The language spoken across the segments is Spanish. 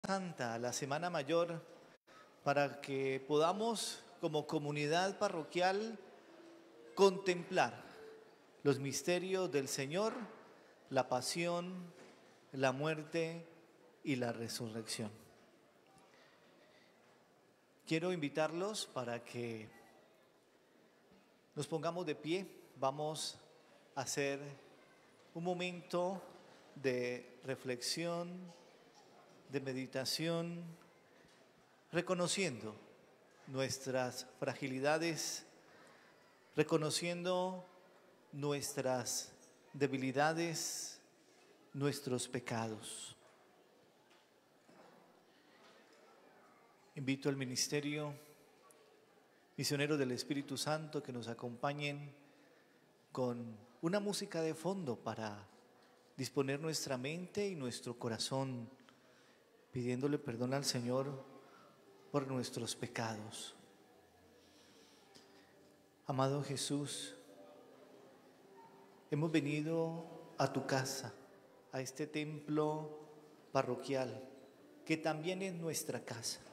Santa, la Semana Mayor, para que podamos como comunidad parroquial contemplar los misterios del Señor, la pasión, la muerte y la resurrección. Quiero invitarlos para que nos pongamos de pie. Vamos a hacer un momento de reflexión, de meditación, reconociendo nuestras fragilidades, reconociendo nuestras debilidades, nuestros pecados. Invito al ministerio misionero del Espíritu Santo que nos acompañen con una música de fondo para disponer nuestra mente y nuestro corazón, pidiéndole perdón al Señor por nuestros pecados. Amado Jesús, hemos venido a tu casa, a este templo parroquial, que también es nuestra casa.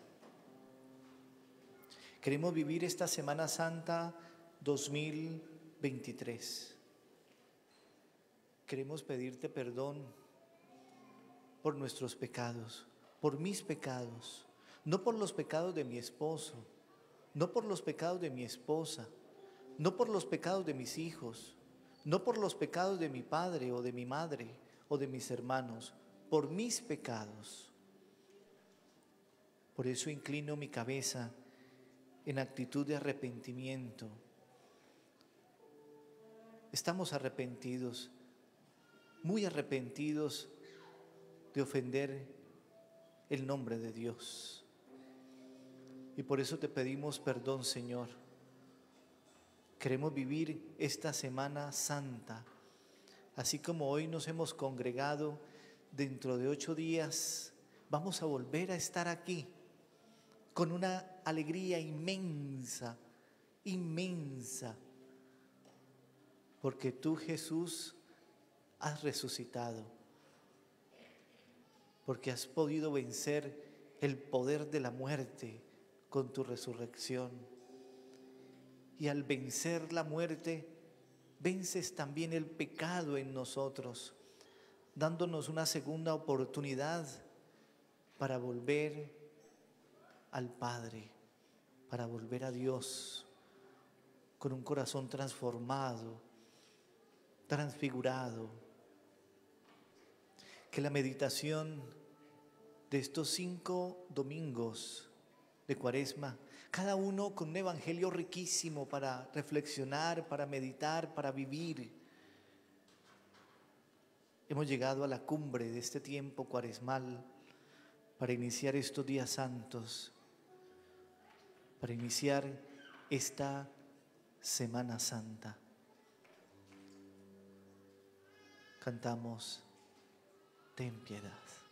Queremos vivir esta Semana Santa 2023. Queremos pedirte perdón por nuestros pecados, por mis pecados, no por los pecados de mi esposo, no por los pecados de mi esposa, no por los pecados de mis hijos, no por los pecados de mi padre o de mi madre o de mis hermanos, por mis pecados. Por eso inclino mi cabeza en actitud de arrepentimiento. Estamos arrepentidos, muy arrepentidos de ofender el nombre de Dios. Y por eso te pedimos perdón, Señor. Queremos vivir esta Semana Santa, así como hoy nos hemos congregado. Dentro de 8 días vamos a volver a estar aquí con una alegría inmensa, inmensa, porque tú, Jesús, has resucitado, porque has podido vencer el poder de la muerte con tu resurrección. Y al vencer la muerte, vences también el pecado en nosotros, dándonos una segunda oportunidad para volver al Padre, para volver a Dios con un corazón transformado, transfigurado. Que la meditación de estos 5 domingos de Cuaresma, cada uno con un evangelio riquísimo para reflexionar, para meditar, para vivir. Hemos llegado a la cumbre de este tiempo cuaresmal para iniciar estos días santos, para iniciar esta Semana Santa. Cantamos, ten piedad.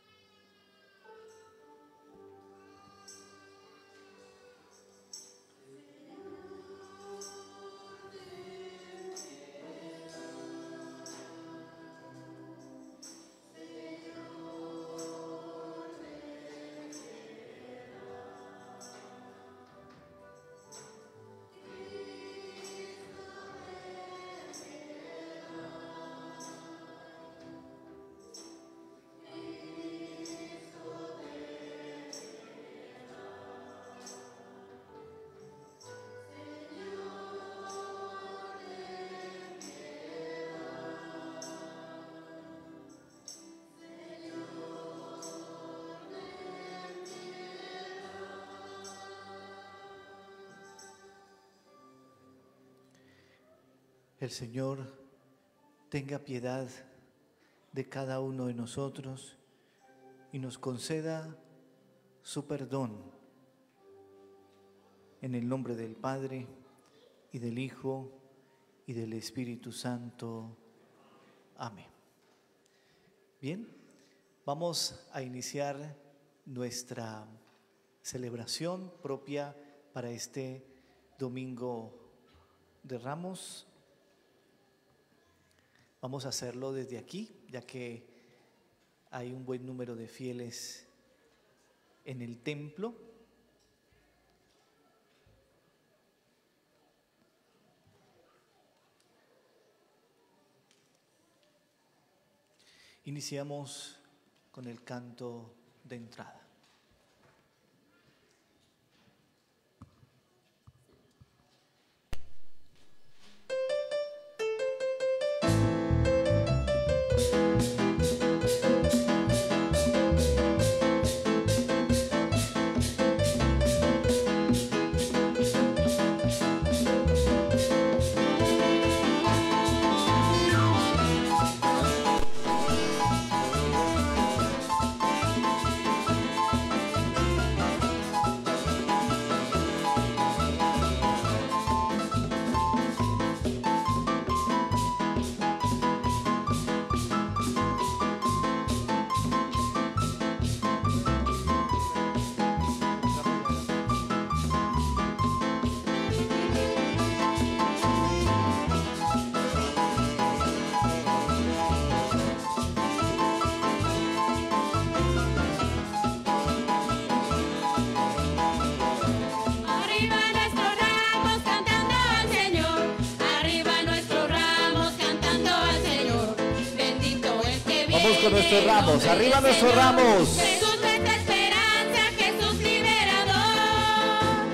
El Señor tenga piedad de cada uno de nosotros y nos conceda su perdón. En el nombre del Padre, y del Hijo, y del Espíritu Santo. Amén. Bien, vamos a iniciar nuestra celebración propia para este Domingo de Ramos. Vamos a hacerlo desde aquí, ya que hay un buen número de fieles en el templo. Iniciamos con el canto de entrada. Con nuestros ramos, arriba nuestros ramos. Jesús nuestra esperanza, Jesús liberador.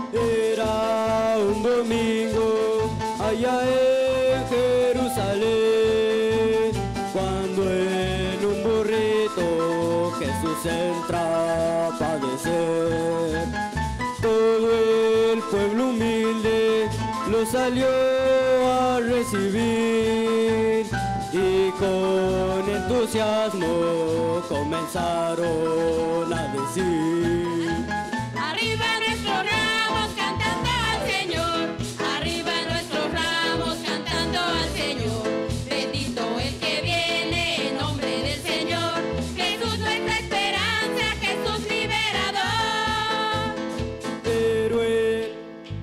Era un domingo allá en Jerusalén, cuando en un burrito Jesús entra a padecer. Todo el pueblo humilde lo salió a recibir y con entusiasmo comenzaron a decir: arriba nuestros ramos cantando al Señor, arriba nuestros ramos cantando al Señor, bendito el que viene en nombre del Señor, Jesús nuestra esperanza, Jesús liberador. Pero él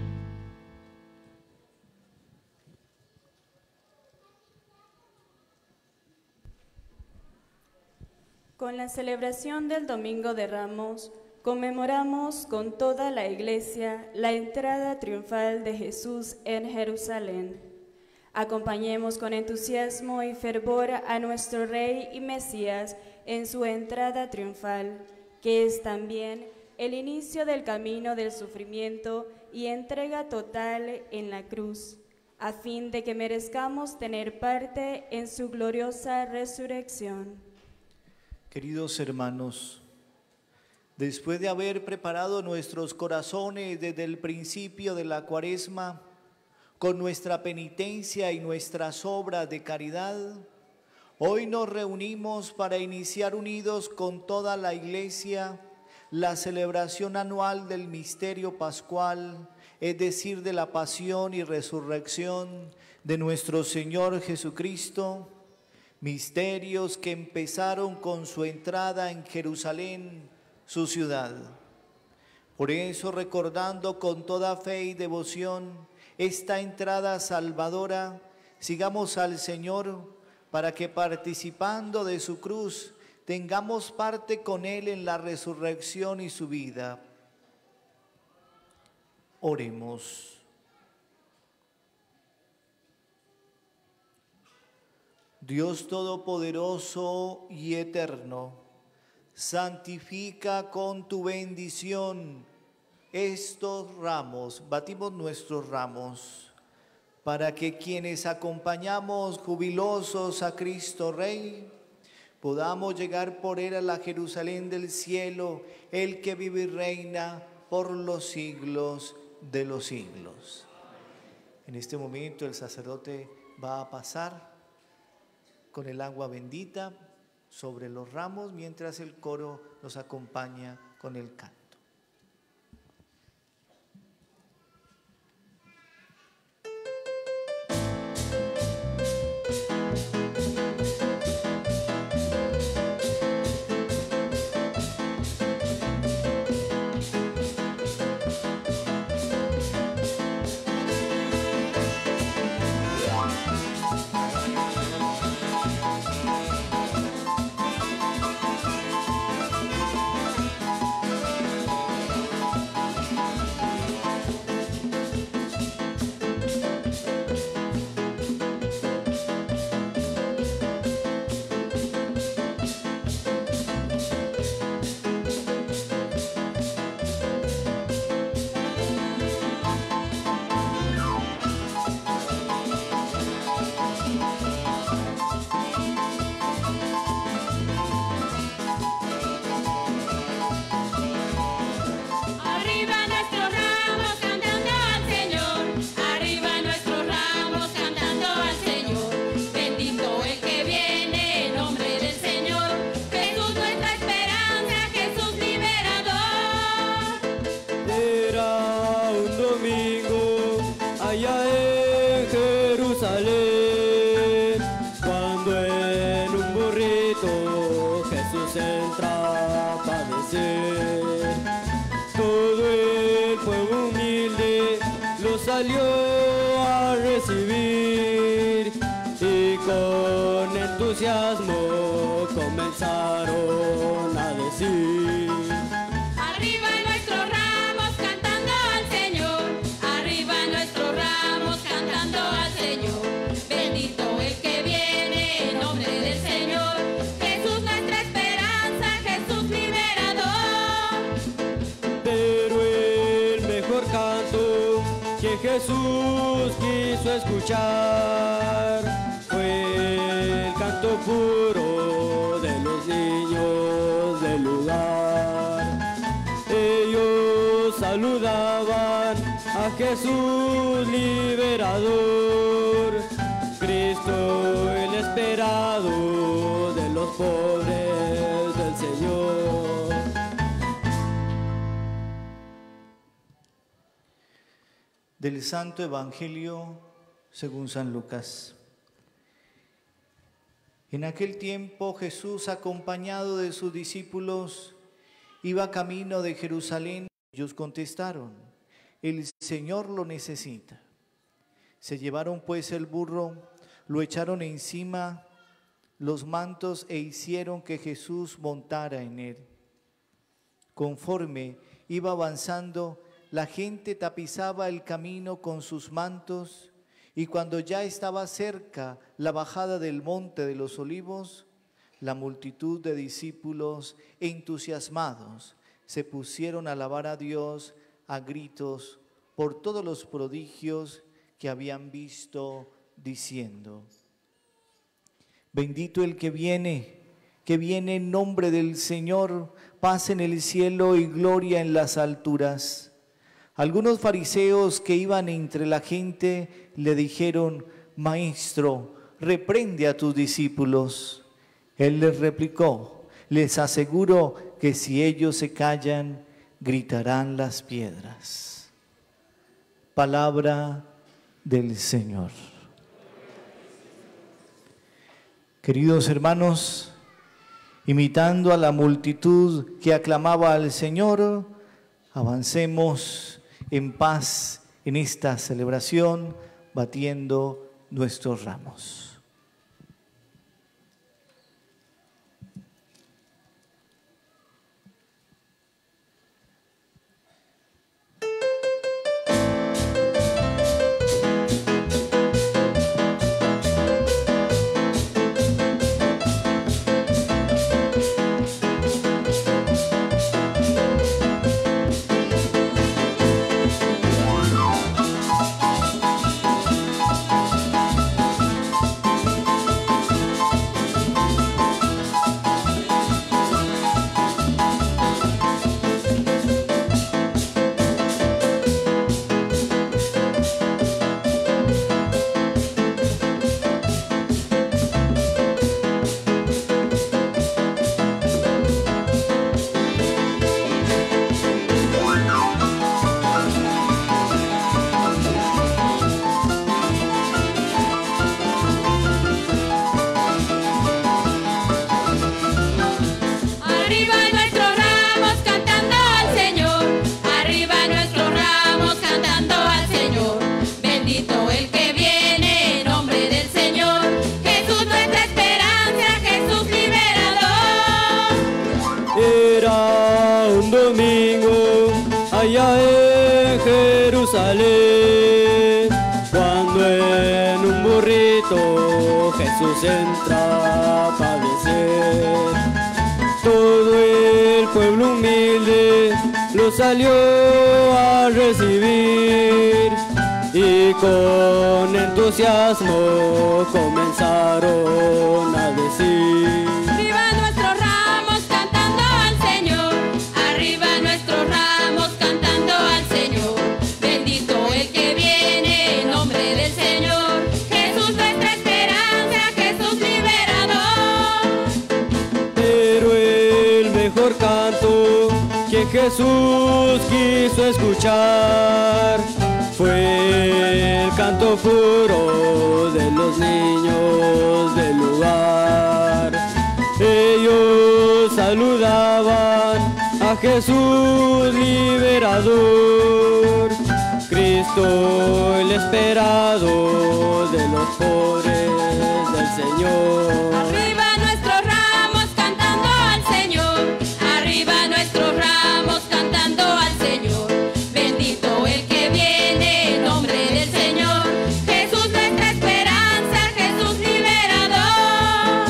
Con la celebración del Domingo de Ramos, conmemoramos con toda la Iglesia la entrada triunfal de Jesús en Jerusalén. Acompañemos con entusiasmo y fervor a nuestro Rey y Mesías en su entrada triunfal, que es también el inicio del camino del sufrimiento y entrega total en la cruz, a fin de que merezcamos tener parte en su gloriosa resurrección. Queridos hermanos, después de haber preparado nuestros corazones desde el principio de la Cuaresma, con nuestra penitencia y nuestras obras de caridad, hoy nos reunimos para iniciar unidos con toda la Iglesia la celebración anual del misterio pascual, es decir, de la pasión y resurrección de nuestro Señor Jesucristo, misterios que empezaron con su entrada en Jerusalén, su ciudad. Por eso, recordando con toda fe y devoción esta entrada salvadora, sigamos al Señor para que, participando de su cruz, tengamos parte con Él en la resurrección y su vida. Oremos. Dios Todopoderoso y Eterno, santifica con tu bendición estos ramos, batimos nuestros ramos, para que quienes acompañamos jubilosos a Cristo Rey, podamos llegar por Él a la Jerusalén del cielo, el que vive y reina por los siglos de los siglos. En este momento el sacerdote va a pasar con el agua bendita sobre los ramos, mientras el coro nos acompaña con el canto. salió a recibir y con entusiasmo comenzaron a decir: Arriba nuestros ramos cantando al Señor, arriba nuestros ramos cantando al Señor. Bendito el que viene en nombre del Señor, Jesús nuestra esperanza, Jesús liberador. Pero el mejor canto que Jesús quiso escuchar fue el canto puro de los niños del lugar. Ellos saludaban a Jesús liberador, Cristo el esperado de los pobres del Señor. Del Santo Evangelio según San Lucas. En aquel tiempo Jesús, acompañado de sus discípulos, iba camino de Jerusalén. Ellos contestaron: el Señor lo necesita. Se llevaron pues el burro, lo echaron encima los mantos e hicieron que Jesús montara en él. Conforme iba avanzando, la gente tapizaba el camino con sus mantos, y cuando ya estaba cerca la bajada del monte de los olivos, la multitud de discípulos entusiasmados se pusieron a alabar a Dios a gritos por todos los prodigios que habían visto, diciendo: bendito el que viene en nombre del Señor, paz en el cielo y gloria en las alturas. Algunos fariseos que iban entre la gente le dijeron: Maestro, reprende a tus discípulos. Él les replicó: les aseguro que si ellos se callan, gritarán las piedras. Palabra del Señor. Queridos hermanos, imitando a la multitud que aclamaba al Señor, avancemos en paz en esta celebración, batiendo nuestros ramos. Jerusalén, cuando en un burrito Jesús entra a padecer. Todo el pueblo humilde lo salió a recibir y con entusiasmo comenzaron a decir: Arriba nuestros ramos cantando al Señor, arriba nuestros ramos cantando al Señor. Bendito el que viene en nombre del Señor, Jesús nuestra esperanza, Jesús liberador. Pero el mejor canto que Jesús quiso escuchar fue el canto puro de los niños del lugar. Ellos saludaban a Jesús liberador, Cristo el esperado de los pobres del Señor. Arriba nuestros ramos cantando al Señor, arriba nuestros ramos cantando al Señor. Bendito el que viene en nombre del Señor. Jesús nuestra esperanza, Jesús liberador.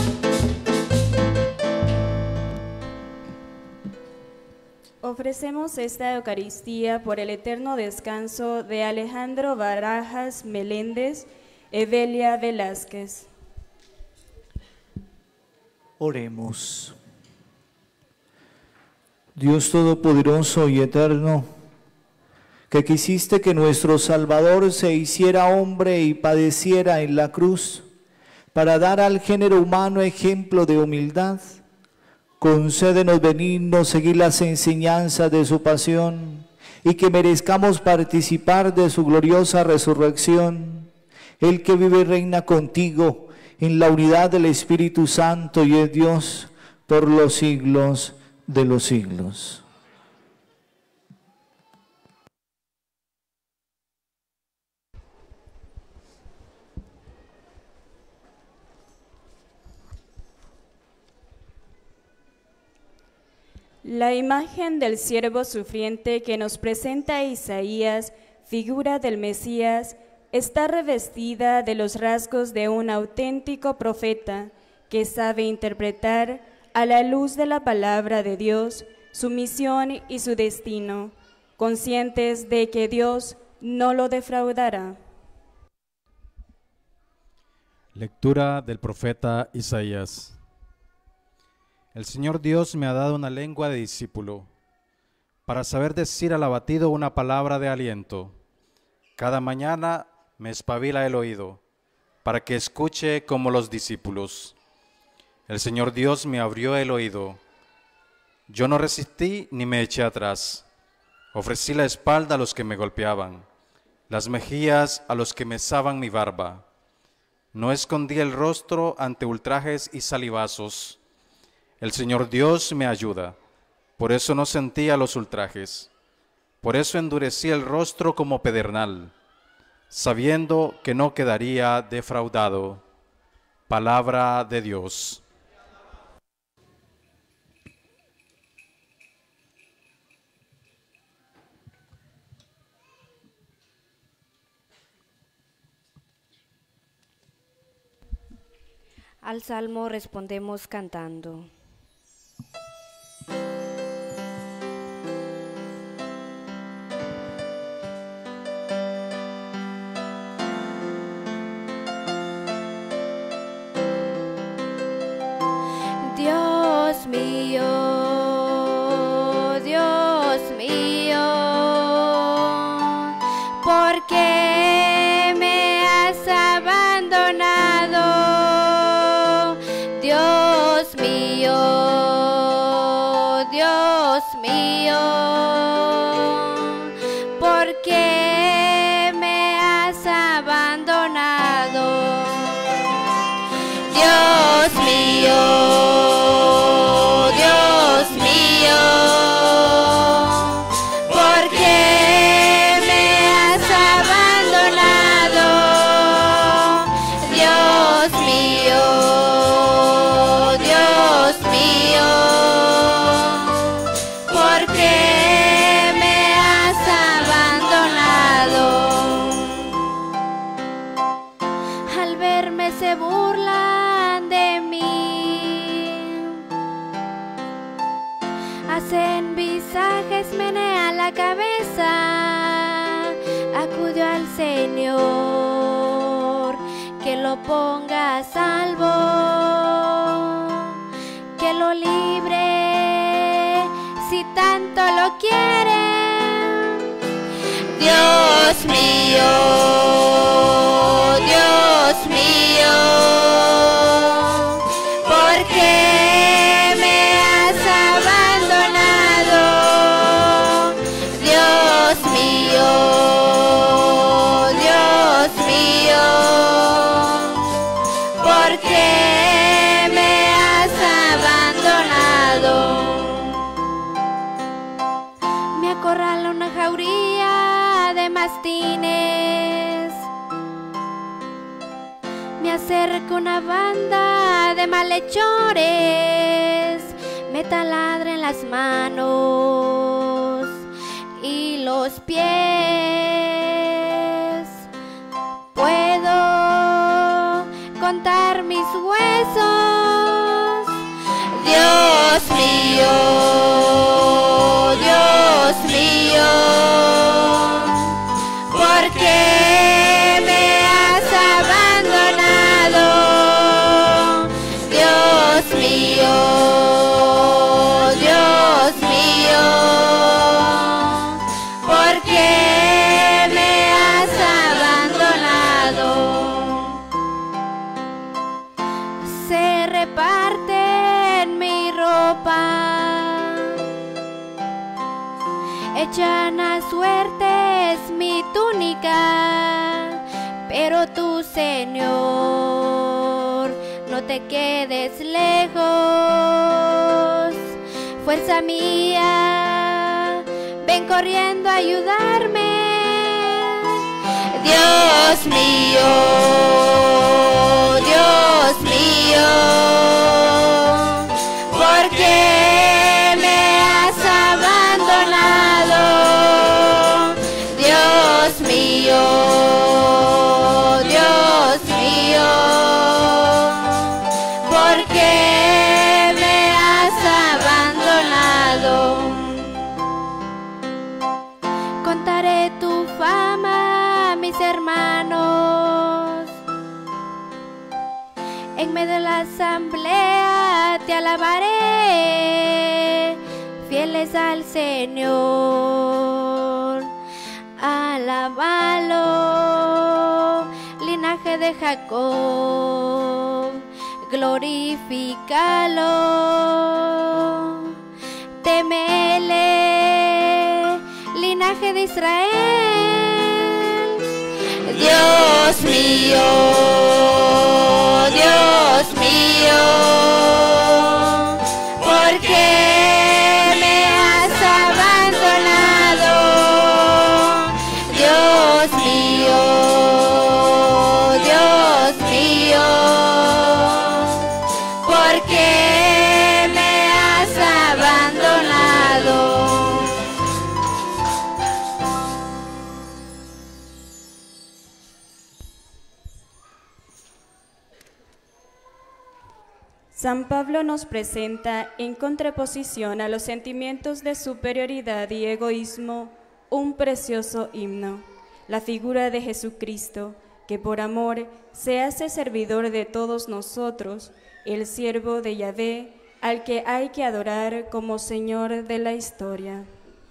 Ofrecemos esta Eucaristía por el eterno descanso de Alejandro Barajas Meléndez, Evelia Velázquez. Oremos. Dios Todopoderoso y Eterno, que quisiste que nuestro Salvador se hiciera hombre y padeciera en la cruz, para dar al género humano ejemplo de humildad, concédenos benignos seguir las enseñanzas de su pasión y que merezcamos participar de su gloriosa resurrección. El que vive y reina contigo en la unidad del Espíritu Santo y es Dios por los siglos de los siglos. La imagen del siervo sufriente que nos presenta Isaías, figura del Mesías, está revestida de los rasgos de un auténtico profeta que sabe interpretar a la luz de la palabra de Dios su misión y su destino, conscientes de que Dios no lo defraudará. Lectura del profeta Isaías. El Señor Dios me ha dado una lengua de discípulo, para saber decir al abatido una palabra de aliento. Cada mañana me espabila el oído, para que escuche como los discípulos. El Señor Dios me abrió el oído. Yo no resistí ni me eché atrás. Ofrecí la espalda a los que me golpeaban, las mejillas a los que mesaban mi barba. No escondí el rostro ante ultrajes y salivazos. El Señor Dios me ayuda, por eso no sentía los ultrajes. Por eso endurecí el rostro como pedernal, sabiendo que no quedaría defraudado. Palabra de Dios. Al salmo respondemos cantando. Dios mío, ¿por qué me has abandonado? Dios mío, ¿por qué me has abandonado? Dios mío. Hacen visajes, menea la cabeza, acudió al Señor, que lo ponga a salvo, que lo libre, si tanto lo quiere. Dios mío, ¿por qué me has abandonado? Dios mío, ¿por qué me has abandonado? Me acorrala una jauría de mastines. Me acerca una banda de malhechores, me taladran las manos y los pies. Puedo contar mis huesos. Dios mío, Dios mío, ¿por qué me has abandonado? Dios mío, Dios mío, ¿por qué me has abandonado? Se reparten mi ropa, echan a suertes mi túnica, pero tú, Señor, no te quedes lejos. Fuerza mía, ven corriendo a ayudarme. Dios mío, Dios mío, ¿por qué me has abandonado? Dios mío, Dios mío, ¿por qué me has abandonado? Contaré tu fama a mis hermanos, en medio de la asamblea te alabaré, fieles al Señor. Alábalo, linaje de Jacob, glorifícalo. Temele, linaje de Israel. Dios mío, Dios mío, ¿por qué me has abandonado? Dios mío, Dios mío, ¿por qué me has abandonado? San Pablo nos presenta, en contraposición a los sentimientos de superioridad y egoísmo, un precioso himno, la figura de Jesucristo, que por amor se hace servidor de todos nosotros, el siervo de Yahvé, al que hay que adorar como Señor de la historia.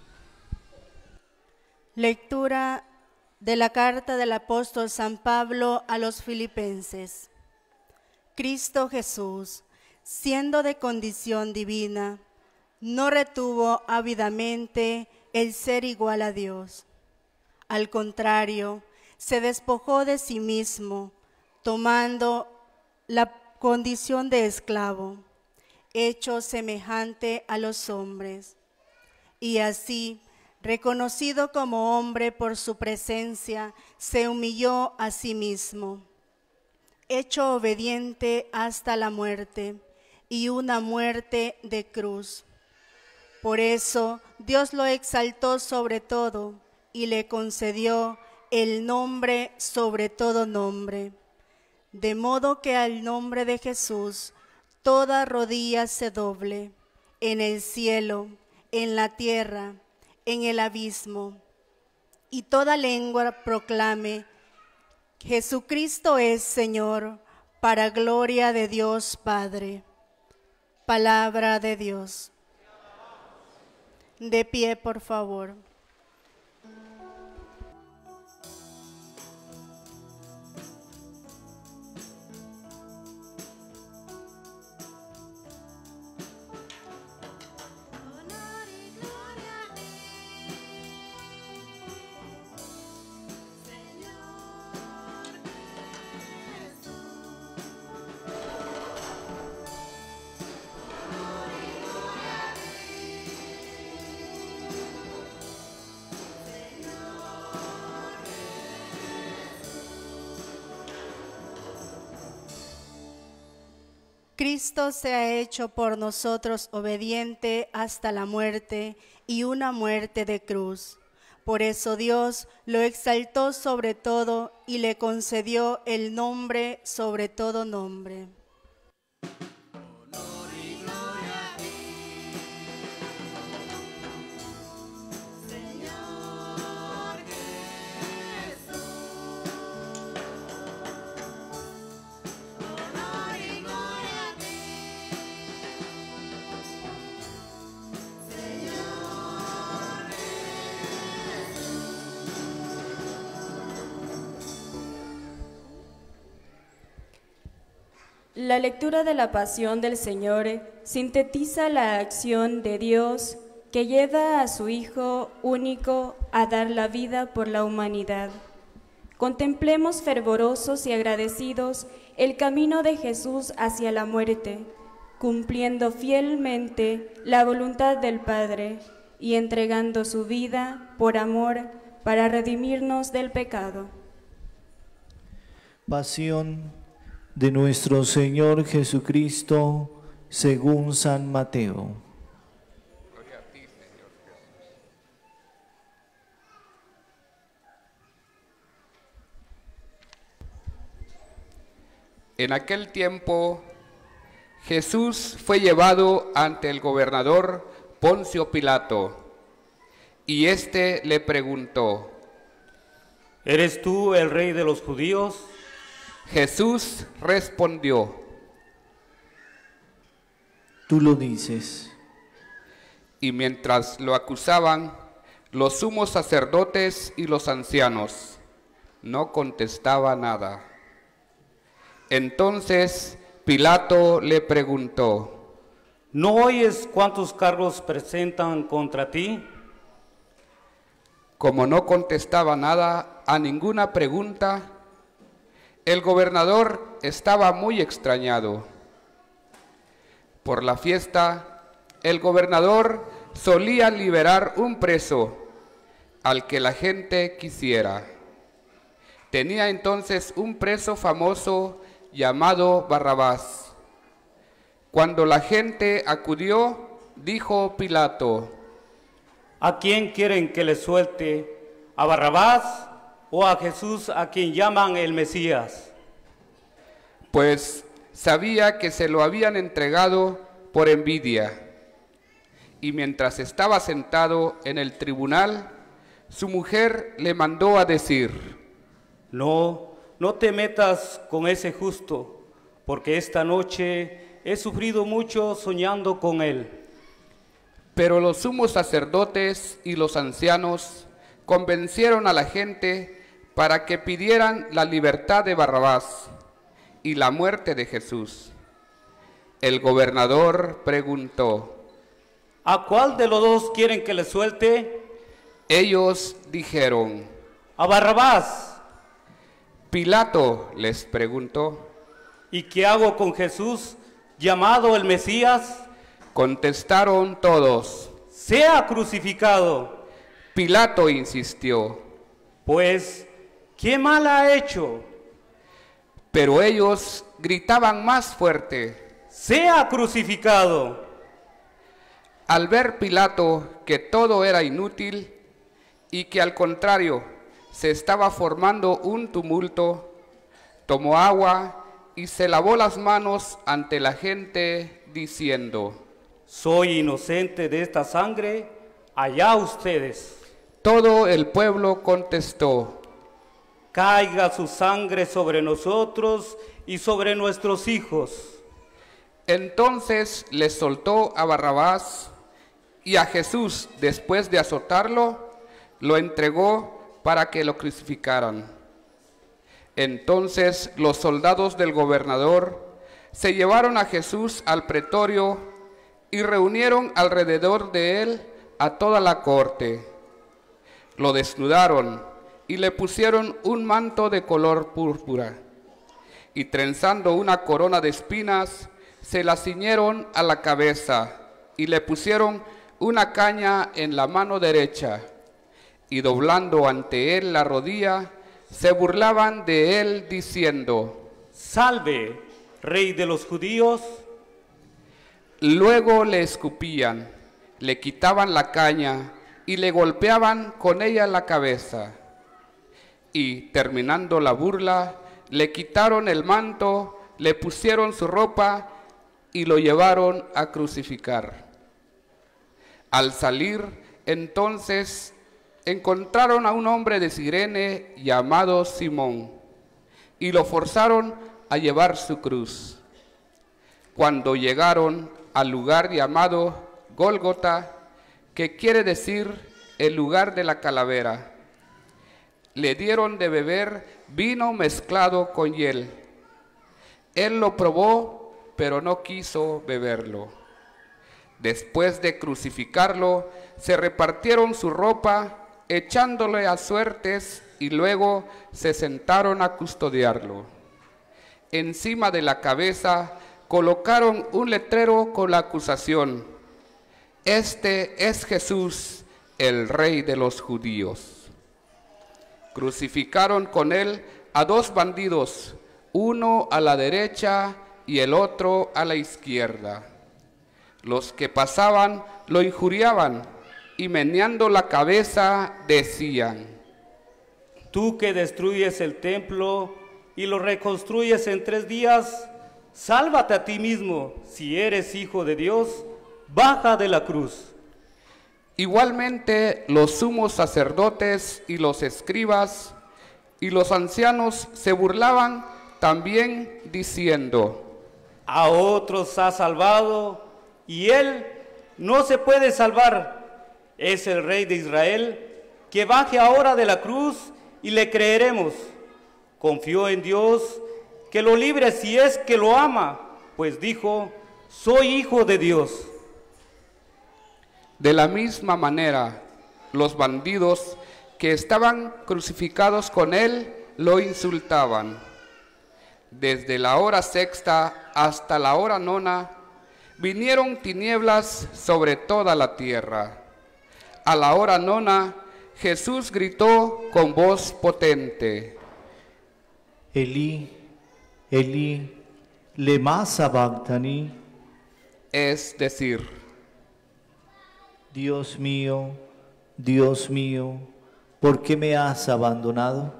Lectura de la carta del apóstol San Pablo a los Filipenses. Cristo Jesús, siendo de condición divina, no retuvo ávidamente el ser igual a Dios. Al contrario, se despojó de sí mismo, tomando la condición de esclavo, hecho semejante a los hombres. Y así, reconocido como hombre por su presencia, se humilló a sí mismo, hecho obediente hasta la muerte, y una muerte de cruz. Por eso Dios lo exaltó sobre todo y le concedió el nombre sobre todo nombre, de modo que al nombre de Jesús toda rodilla se doble, en el cielo, en la tierra, en el abismo, y toda lengua proclame: Jesucristo es Señor, para gloria de Dios Padre. Palabra de Dios. De pie, por favor. Cristo se ha hecho por nosotros obediente hasta la muerte y una muerte de cruz. Por eso Dios lo exaltó sobre todo y le concedió el nombre sobre todo nombre. La lectura de la Pasión del Señor sintetiza la acción de Dios que lleva a su Hijo único a dar la vida por la humanidad. Contemplemos fervorosos y agradecidos el camino de Jesús hacia la muerte, cumpliendo fielmente la voluntad del Padre y entregando su vida por amor para redimirnos del pecado. Pasión de nuestro Señor Jesucristo según San Mateo. Gloria a ti, Señor Jesús. En aquel tiempo, Jesús fue llevado ante el gobernador Poncio Pilato, y éste le preguntó: ¿Eres tú el rey de los judíos? Jesús respondió: Tú lo dices. Y mientras lo acusaban, los sumos sacerdotes y los ancianos, no contestaba nada. Entonces Pilato le preguntó: ¿No oyes cuántos cargos presentan contra ti? Como no contestaba nada a ninguna pregunta, el gobernador estaba muy extrañado. Por la fiesta, el gobernador solía liberar un preso al que la gente quisiera. Tenía entonces un preso famoso llamado Barrabás. Cuando la gente acudió, dijo Pilato: ¿A quién quieren que le suelte? ¿A Barrabás o a Jesús, a quien llaman el Mesías? Pues sabía que se lo habían entregado por envidia. Y mientras estaba sentado en el tribunal, su mujer le mandó a decir: No te metas con ese justo, porque esta noche he sufrido mucho soñando con él. Pero los sumos sacerdotes y los ancianos convencieron a la gente para que pidieran la libertad de Barrabás y la muerte de Jesús. El gobernador preguntó: ¿A cuál de los dos quieren que le suelte? Ellos dijeron: A Barrabás. Pilato les preguntó: ¿Y qué hago con Jesús, llamado el Mesías? Contestaron todos: Sea crucificado. Pilato insistió: Pues, ¿qué mal ha hecho? Pero ellos gritaban más fuerte: Sea crucificado. Al ver Pilato que todo era inútil y que al contrario se estaba formando un tumulto, tomó agua y se lavó las manos ante la gente diciendo: Soy inocente de esta sangre, allá ustedes. Todo el pueblo contestó: Caiga su sangre sobre nosotros y sobre nuestros hijos. Entonces les soltó a Barrabás, y a Jesús, después de azotarlo, lo entregó para que lo crucificaran. Entonces los soldados del gobernador se llevaron a Jesús al pretorio y reunieron alrededor de él a toda la corte. Lo desnudaron y le pusieron un manto de color púrpura, y trenzando una corona de espinas, se la ciñeron a la cabeza y le pusieron una caña en la mano derecha, y doblando ante él la rodilla, se burlaban de él diciendo: Salve, Rey de los judíos. Luego le escupían, le quitaban la caña y le golpeaban con ella la cabeza. Y terminando la burla, le quitaron el manto, le pusieron su ropa y lo llevaron a crucificar. Al salir, entonces, encontraron a un hombre de Cirene llamado Simón y lo forzaron a llevar su cruz. Cuando llegaron al lugar llamado Gólgota, que quiere decir el lugar de la calavera, le dieron de beber vino mezclado con hiel. Él lo probó, pero no quiso beberlo. Después de crucificarlo, se repartieron su ropa, echándole a suertes, y luego se sentaron a custodiarlo. Encima de la cabeza colocaron un letrero con la acusación: Este es Jesús, el Rey de los judíos. Crucificaron con él a 2 bandidos, uno a la derecha y el otro a la izquierda. Los que pasaban lo injuriaban y meneando la cabeza decían: Tú que destruyes el templo y lo reconstruyes en 3 días, sálvate a ti mismo. Si eres hijo de Dios, baja de la cruz. Igualmente los sumos sacerdotes y los escribas y los ancianos se burlaban también diciendo: A otros ha salvado y él no se puede salvar. Es el Rey de Israel, que baje ahora de la cruz y le creeremos. Confió en Dios que lo libre si es que lo ama, pues dijo: soy hijo de Dios. De la misma manera, los bandidos que estaban crucificados con él lo insultaban. Desde la hora 6ª hasta la hora 9ª, vinieron tinieblas sobre toda la tierra. A la hora 9ª, Jesús gritó con voz potente: Elí, Elí, lema sabactani. Es decir, Dios mío, ¿por qué me has abandonado?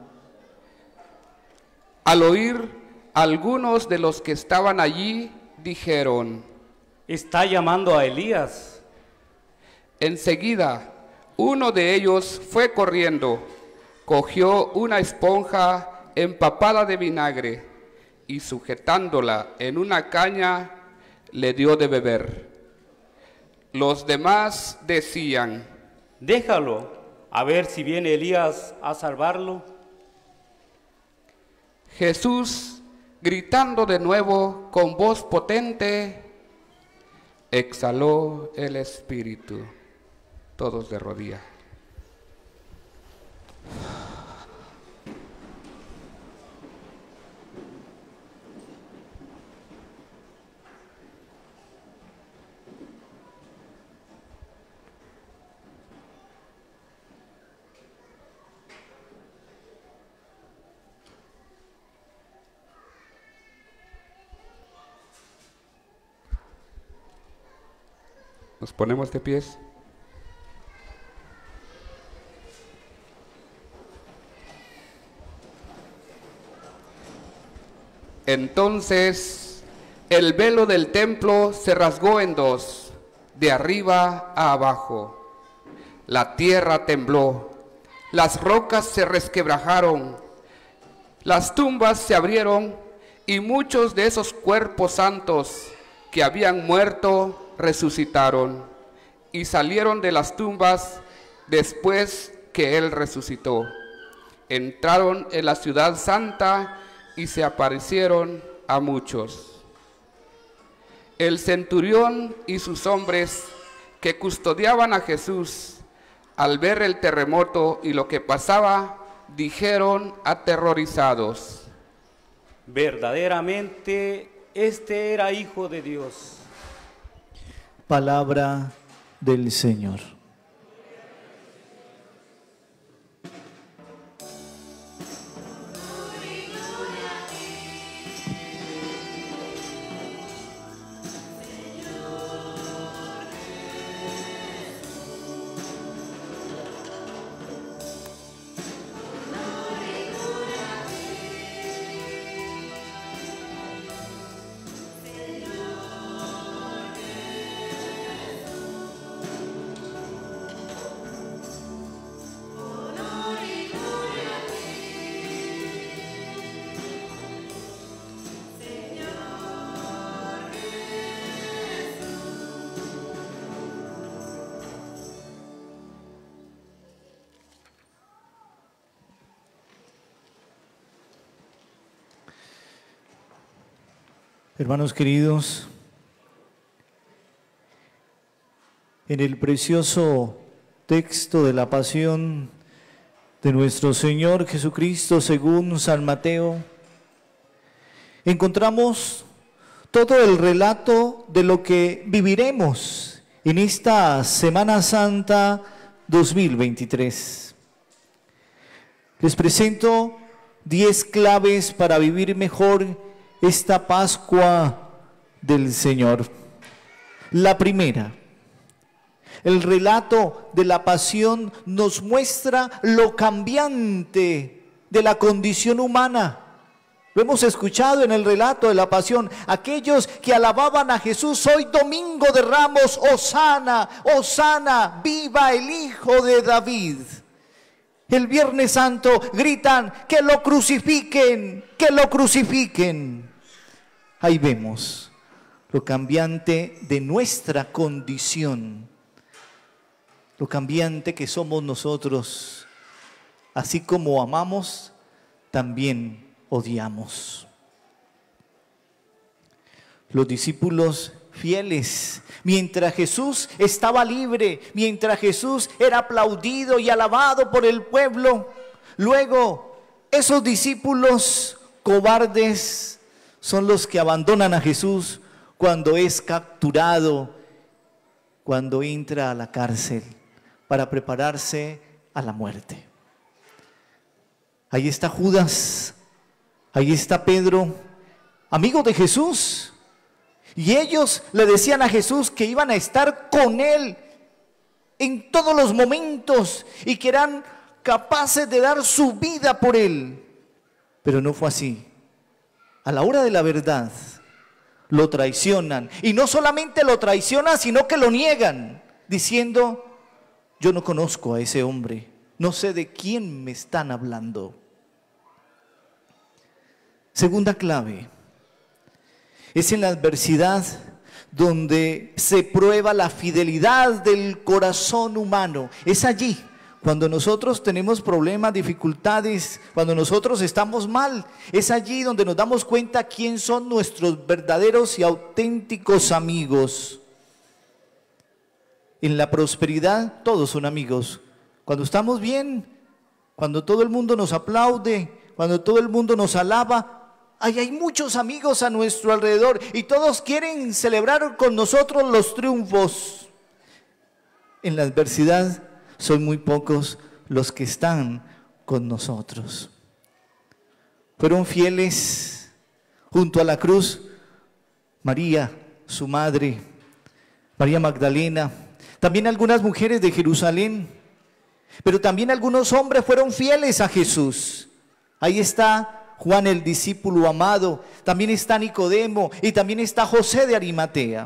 Al oír, algunos de los que estaban allí dijeron: Está llamando a Elías. Enseguida, uno de ellos fue corriendo, cogió una esponja empapada de vinagre y sujetándola en una caña, le dio de beber. Los demás decían: Déjalo, a ver si viene Elías a salvarlo. Jesús, gritando de nuevo con voz potente, exhaló el espíritu. Todos de rodillas. Nos ponemos de pies. Entonces el velo del templo se rasgó en 2, de arriba a abajo. La tierra tembló, las rocas se resquebrajaron, las tumbas se abrieron y muchos de esos cuerpos santos que habían muerto resucitaron y salieron de las tumbas después que él resucitó. Entraron en la ciudad santa y se aparecieron a muchos. El centurión y sus hombres que custodiaban a Jesús, al ver el terremoto y lo que pasaba, dijeron aterrorizados: Verdaderamente, este era hijo de Dios. Palabra del Señor. Señor. Hermanos queridos, en el precioso texto de la pasión de nuestro Señor Jesucristo según San Mateo, encontramos todo el relato de lo que viviremos en esta Semana Santa 2023. Les presento 10 claves para vivir mejor esta Pascua del Señor. La primera, el relato de la pasión nos muestra lo cambiante de la condición humana. Lo hemos escuchado en el relato de la pasión. Aquellos que alababan a Jesús hoy domingo de Ramos, Hosana, Hosana, viva el Hijo de David. El Viernes Santo gritan que lo crucifiquen, que lo crucifiquen. Ahí vemos lo cambiante de nuestra condición, lo cambiante que somos nosotros. Así como amamos, también odiamos. Los discípulos fieles, mientras Jesús estaba libre, mientras Jesús era aplaudido y alabado por el pueblo, luego esos discípulos cobardes son los que abandonan a Jesús cuando es capturado, cuando entra a la cárcel para prepararse a la muerte. Ahí está Judas, ahí está Pedro, amigo de Jesús, y ellos le decían a Jesús que iban a estar con él en todos los momentos y que eran capaces de dar su vida por él. Pero no fue así. A la hora de la verdad lo traicionan, y no solamente lo traicionan, sino que lo niegan, diciendo: yo no conozco a ese hombre, no sé de quién me están hablando. Segunda clave, es en la adversidad donde se prueba la fidelidad del corazón humano. Es allí cuando nosotros tenemos problemas, dificultades, cuando nosotros estamos mal. Es allí donde nos damos cuenta quién son nuestros verdaderos y auténticos amigos. En la prosperidad todos son amigos. Cuando estamos bien, cuando todo el mundo nos aplaude, cuando todo el mundo nos alaba, ahí hay muchos amigos a nuestro alrededor y todos quieren celebrar con nosotros los triunfos. En la adversidad son muy pocos los que están con nosotros. Fueron fieles junto a la cruz María, su madre, María Magdalena, también algunas mujeres de Jerusalén, pero también algunos hombres fueron fieles a Jesús. Ahí está Juan, el discípulo amado, también está Nicodemo y también está José de Arimatea.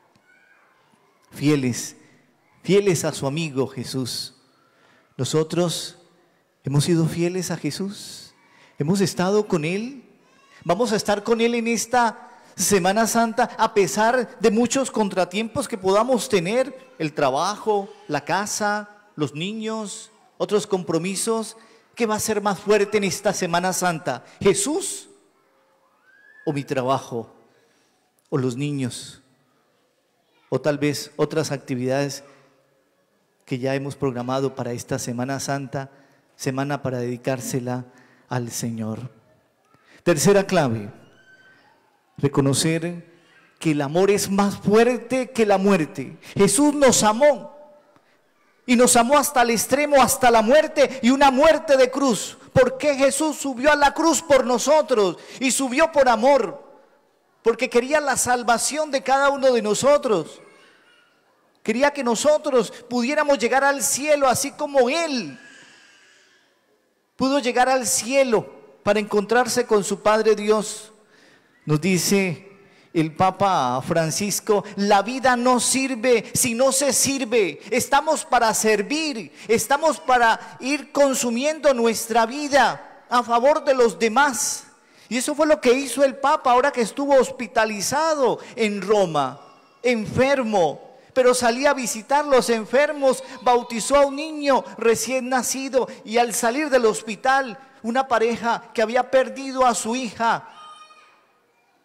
Fieles a su amigo Jesús. Nosotros hemos sido fieles a Jesús, hemos estado con Él, vamos a estar con Él en esta Semana Santa, a pesar de muchos contratiempos que podamos tener, el trabajo, la casa, los niños, otros compromisos. ¿Qué va a ser más fuerte en esta Semana Santa? ¿Jesús o mi trabajo o los niños? O tal vez otras actividades que ya hemos programado para esta Semana Santa, semana para dedicársela al Señor. Tercera clave, reconocer que el amor es más fuerte que la muerte. Jesús nos amó y nos amó hasta el extremo, hasta la muerte, y una muerte de cruz. ¿Por qué Jesús subió a la cruz por nosotros? Y subió por amor, porque quería la salvación de cada uno de nosotros. Quería que nosotros pudiéramos llegar al cielo así como Él pudo llegar al cielo para encontrarse con su Padre Dios. Nos dice el Papa Francisco: la vida no sirve si no se sirve. Estamos para servir, estamos para ir consumiendo nuestra vida a favor de los demás. Y eso fue lo que hizo el Papa ahora que estuvo hospitalizado en Roma, enfermo. Pero salía a visitar los enfermos, bautizó a un niño recién nacido, y al salir del hospital, una pareja que había perdido a su hija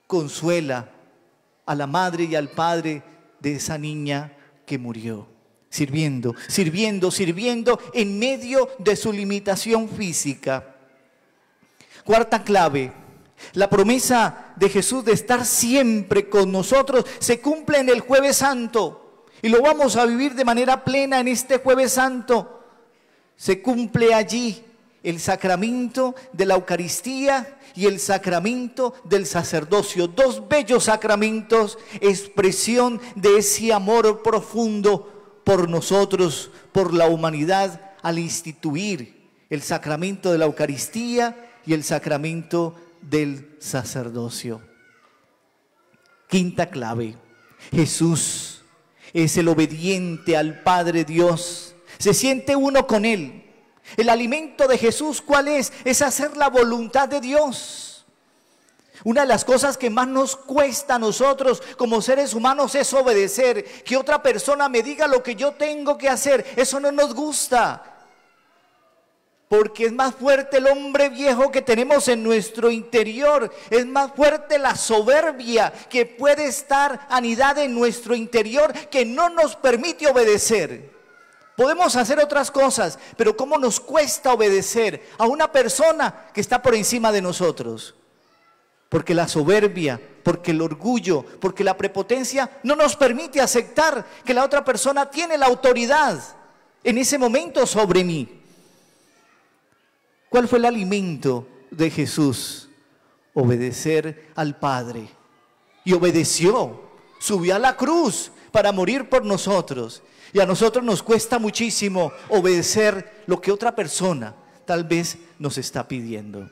consuela a la madre y al padre de esa niña que murió. Sirviendo, sirviendo, sirviendo en medio de su limitación física. Cuarta clave, la promesa de Jesús de estar siempre con nosotros se cumple en el Jueves Santo y lo vamos a vivir de manera plena en este Jueves Santo. Se cumple allí el sacramento de la Eucaristía y el sacramento del sacerdocio, dos bellos sacramentos, expresión de ese amor profundo por nosotros, por la humanidad, al instituir el sacramento de la Eucaristía y el sacramento del sacerdocio. Quinta clave, Jesús es el obediente al Padre Dios, se siente uno con Él. El alimento de Jesús, ¿cuál es? Es hacer la voluntad de Dios. Una de las cosas que más nos cuesta a nosotros como seres humanos es obedecer. Que otra persona me diga lo que yo tengo que hacer, eso no nos gusta. Porque es más fuerte el hombre viejo que tenemos en nuestro interior. Es más fuerte la soberbia que puede estar anidada en nuestro interior, que no nos permite obedecer. Podemos hacer otras cosas, pero ¿cómo nos cuesta obedecer a una persona que está por encima de nosotros? Porque la soberbia, porque el orgullo, porque la prepotencia no nos permite aceptar que la otra persona tiene la autoridad en ese momento sobre mí. ¿Cuál fue el alimento de Jesús? Obedecer al Padre. Y obedeció, subió a la cruz para morir por nosotros. Y a nosotros nos cuesta muchísimo obedecer lo que otra persona tal vez nos está pidiendo.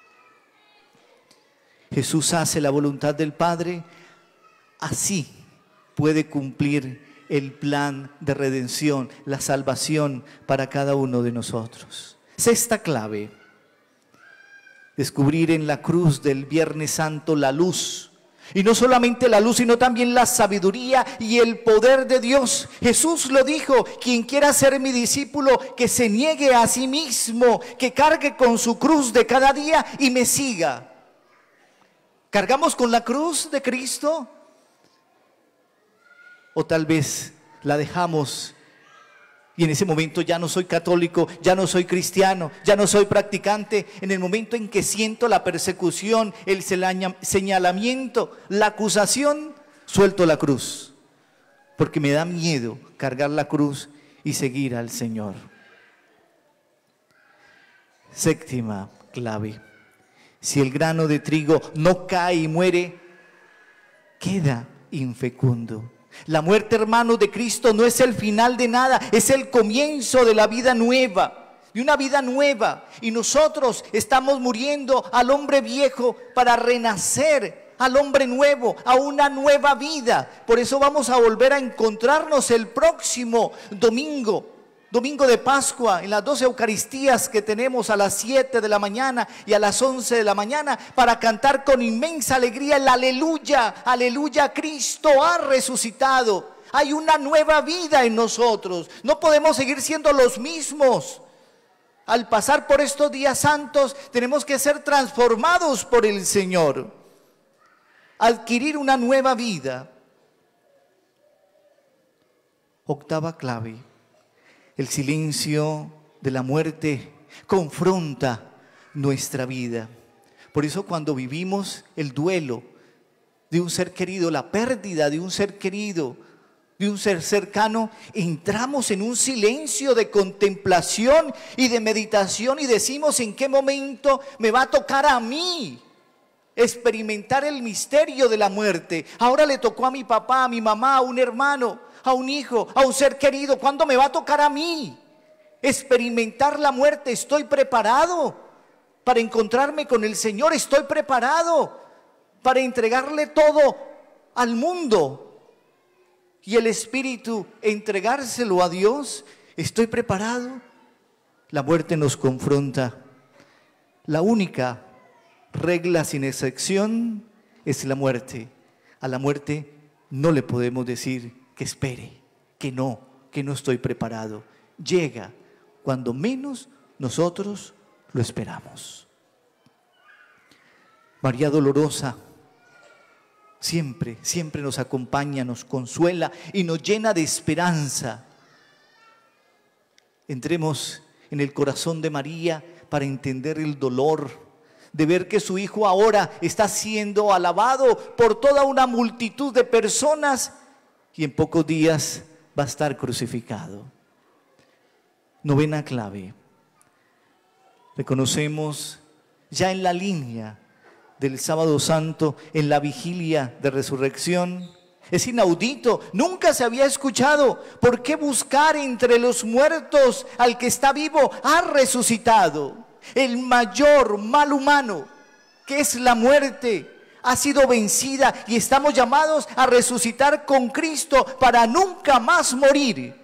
Jesús hace la voluntad del Padre, así puede cumplir el plan de redención, la salvación para cada uno de nosotros. Sexta clave, descubrir en la cruz del Viernes Santo la luz. Y no solamente la luz, sino también la sabiduría y el poder de Dios. Jesús lo dijo: quien quiera ser mi discípulo, que se niegue a sí mismo, que cargue con su cruz de cada día y me siga. ¿Cargamos con la cruz de Cristo? O tal vez la dejamos y en ese momento ya no soy católico, ya no soy cristiano, ya no soy practicante. En el momento en que siento la persecución, el señalamiento, la acusación, suelto la cruz, porque me da miedo cargar la cruz y seguir al Señor. Séptima clave, si el grano de trigo no cae y muere, queda infecundo. La muerte, hermanos, de Cristo no es el final de nada, es el comienzo de la vida nueva, de una vida nueva. Y nosotros estamos muriendo al hombre viejo para renacer al hombre nuevo, a una nueva vida. Por eso vamos a volver a encontrarnos el próximo domingo de Pascua, en las 2 Eucaristías que tenemos a las 7 de la mañana y a las 11 de la mañana, para cantar con inmensa alegría el aleluya, aleluya, Cristo ha resucitado. Hay una nueva vida en nosotros, no podemos seguir siendo los mismos. Al pasar por estos días santos tenemos que ser transformados por el Señor, adquirir una nueva vida. Octava clave, el silencio de la muerte confronta nuestra vida. Por eso cuando vivimos el duelo de un ser querido, la pérdida de un ser querido, de un ser cercano, entramos en un silencio de contemplación y de meditación y decimos: ¿en qué momento me va a tocar a mí experimentar el misterio de la muerte? Ahora le tocó a mi papá, a mi mamá, a un hermano, a un hijo, a un ser querido. ¿Cuándo me va a tocar a mí experimentar la muerte? ¿Estoy preparado para encontrarme con el Señor? ¿Estoy preparado para entregarle todo al mundo y el Espíritu entregárselo a Dios? ¿Estoy preparado? La muerte nos confronta. La única regla sin excepción es la muerte. A la muerte no le podemos decir que espere, que no estoy preparado. Llega cuando menos nosotros lo esperamos. María Dolorosa siempre, siempre nos acompaña, nos consuela y nos llena de esperanza. Entremos en el corazón de María para entender el dolor de ver que su hijo ahora está siendo alabado por toda una multitud de personas y en pocos días va a estar crucificado. Novena clave. Reconocemos ya en la línea del Sábado Santo, en la vigilia de resurrección. Es inaudito, nunca se había escuchado. ¿Por qué buscar entre los muertos al que está vivo? Ha resucitado. El mayor mal humano, que es la muerte, ha sido vencida y estamos llamados a resucitar con Cristo para nunca más morir.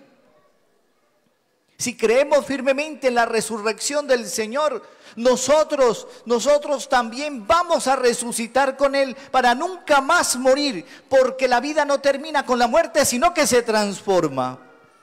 Si creemos firmemente en la resurrección del Señor, nosotros también vamos a resucitar con Él para nunca más morir, porque la vida no termina con la muerte, sino que se transforma.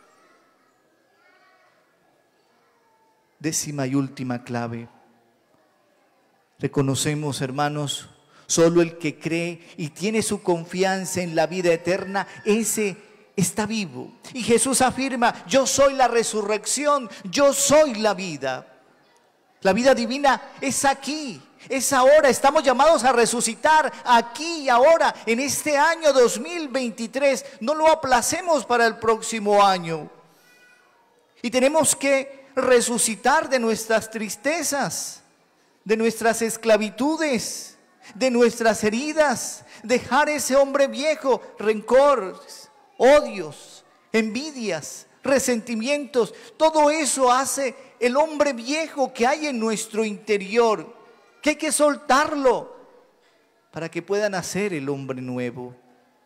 Décima y última clave. Reconocemos, hermanos, solo el que cree y tiene su confianza en la vida eterna, ese está vivo. Y Jesús afirma: yo soy la resurrección, yo soy la vida. La vida divina es aquí, es ahora. Estamos llamados a resucitar aquí y ahora, en este año 2023. No lo aplacemos para el próximo año. Y tenemos que resucitar de nuestras tristezas, de nuestras esclavitudes, de nuestras heridas, dejar ese hombre viejo, rencores, odios, envidias, resentimientos. Todo eso hace el hombre viejo que hay en nuestro interior, que hay que soltarlo para que pueda nacer el hombre nuevo.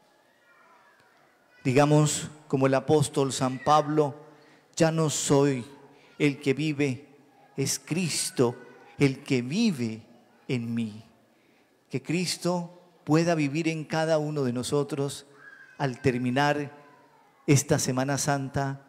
Digamos como el apóstol San Pablo: ya no soy el que vive, es Cristo el que vive en mí. Que Cristo pueda vivir en cada uno de nosotros al terminar esta Semana Santa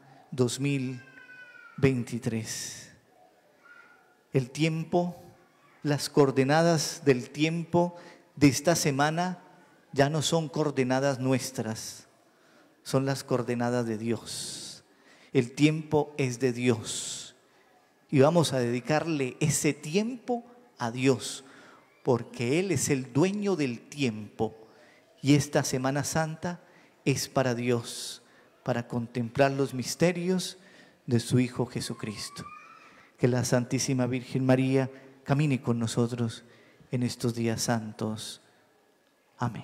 2023. El tiempo, las coordenadas del tiempo de esta semana ya no son coordenadas nuestras, son las coordenadas de Dios. El tiempo es de Dios y vamos a dedicarle ese tiempo a Dios, porque Él es el dueño del tiempo y esta Semana Santa es para Dios, para contemplar los misterios de su Hijo Jesucristo. Que la Santísima Virgen María camine con nosotros en estos días santos. Amén.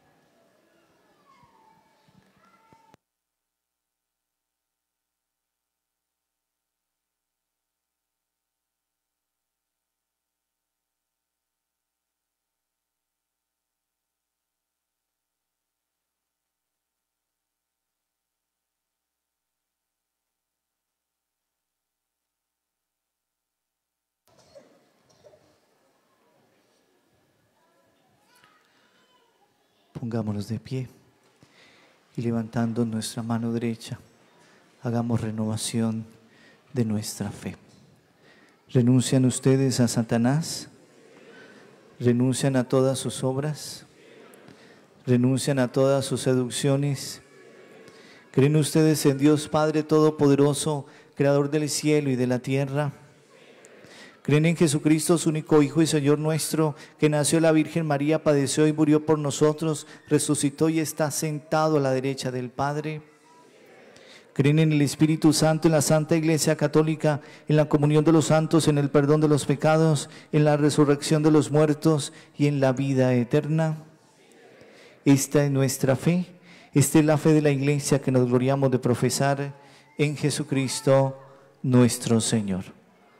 Pongámonos de pie y levantando nuestra mano derecha, hagamos renovación de nuestra fe. ¿Renuncian ustedes a Satanás? ¿Renuncian a todas sus obras? ¿Renuncian a todas sus seducciones? ¿Creen ustedes en Dios Padre Todopoderoso, Creador del cielo y de la tierra? ¿Creen en Jesucristo, su único Hijo y Señor nuestro, que nació de la Virgen María, padeció y murió por nosotros, resucitó y está sentado a la derecha del Padre? ¿Creen en el Espíritu Santo, en la Santa Iglesia Católica, en la comunión de los santos, en el perdón de los pecados, en la resurrección de los muertos y en la vida eterna? Esta es nuestra fe, esta es la fe de la Iglesia que nos gloriamos de profesar en Jesucristo nuestro Señor.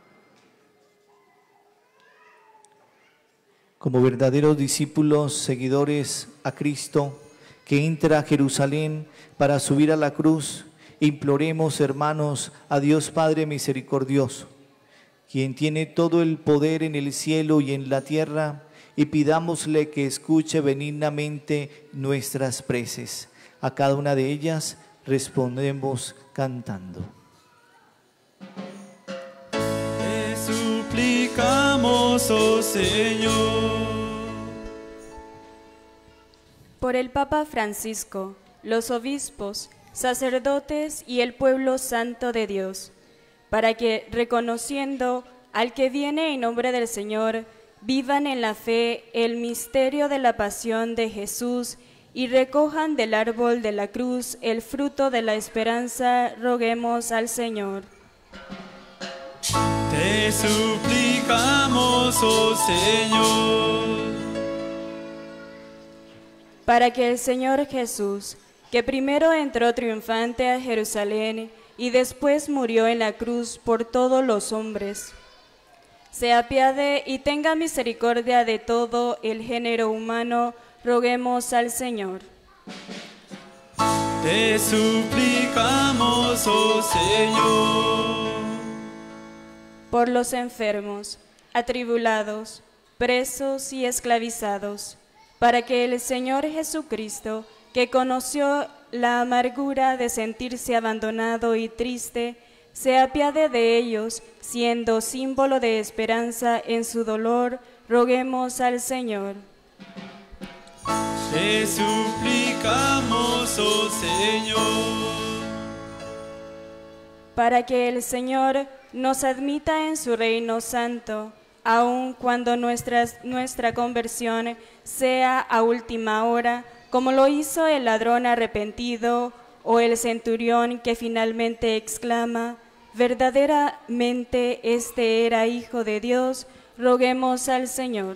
Como verdaderos discípulos, seguidores a Cristo, que entra a Jerusalén para subir a la cruz, imploremos, hermanos, a Dios Padre misericordioso, quien tiene todo el poder en el cielo y en la tierra, y pidámosle que escuche benignamente nuestras preces. A cada una de ellas respondemos cantando. Suplicamos, oh Señor. Por el Papa Francisco, los obispos, sacerdotes y el pueblo santo de Dios, para que, reconociendo al que viene en nombre del Señor, vivan en la fe el misterio de la pasión de Jesús y recojan del árbol de la cruz el fruto de la esperanza, roguemos al Señor. Te suplicamos, oh Señor. Para que el Señor Jesús, que primero entró triunfante a Jerusalén y después murió en la cruz por todos los hombres, se apiade y tenga misericordia de todo el género humano, roguemos al Señor. Te suplicamos, oh Señor. Por los enfermos, atribulados, presos y esclavizados, para que el Señor Jesucristo, que conoció la amargura de sentirse abandonado y triste, se apiade de ellos, siendo símbolo de esperanza en su dolor, roguemos al Señor. Te suplicamos, oh Señor. Para que el Señor nos admita en su reino santo, aun cuando nuestra conversión sea a última hora, como lo hizo el ladrón arrepentido o el centurión que finalmente exclama, verdaderamente este era Hijo de Dios, roguemos al Señor.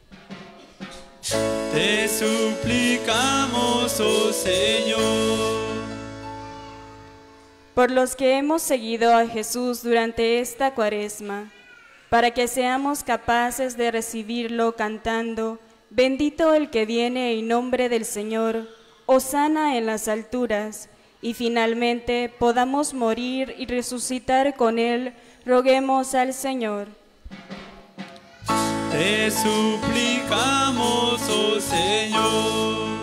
Te suplicamos, oh Señor. Por los que hemos seguido a Jesús durante esta Cuaresma, para que seamos capaces de recibirlo cantando, bendito el que viene en nombre del Señor, hosana en las alturas, y finalmente podamos morir y resucitar con él, roguemos al Señor. Te suplicamos, oh Señor.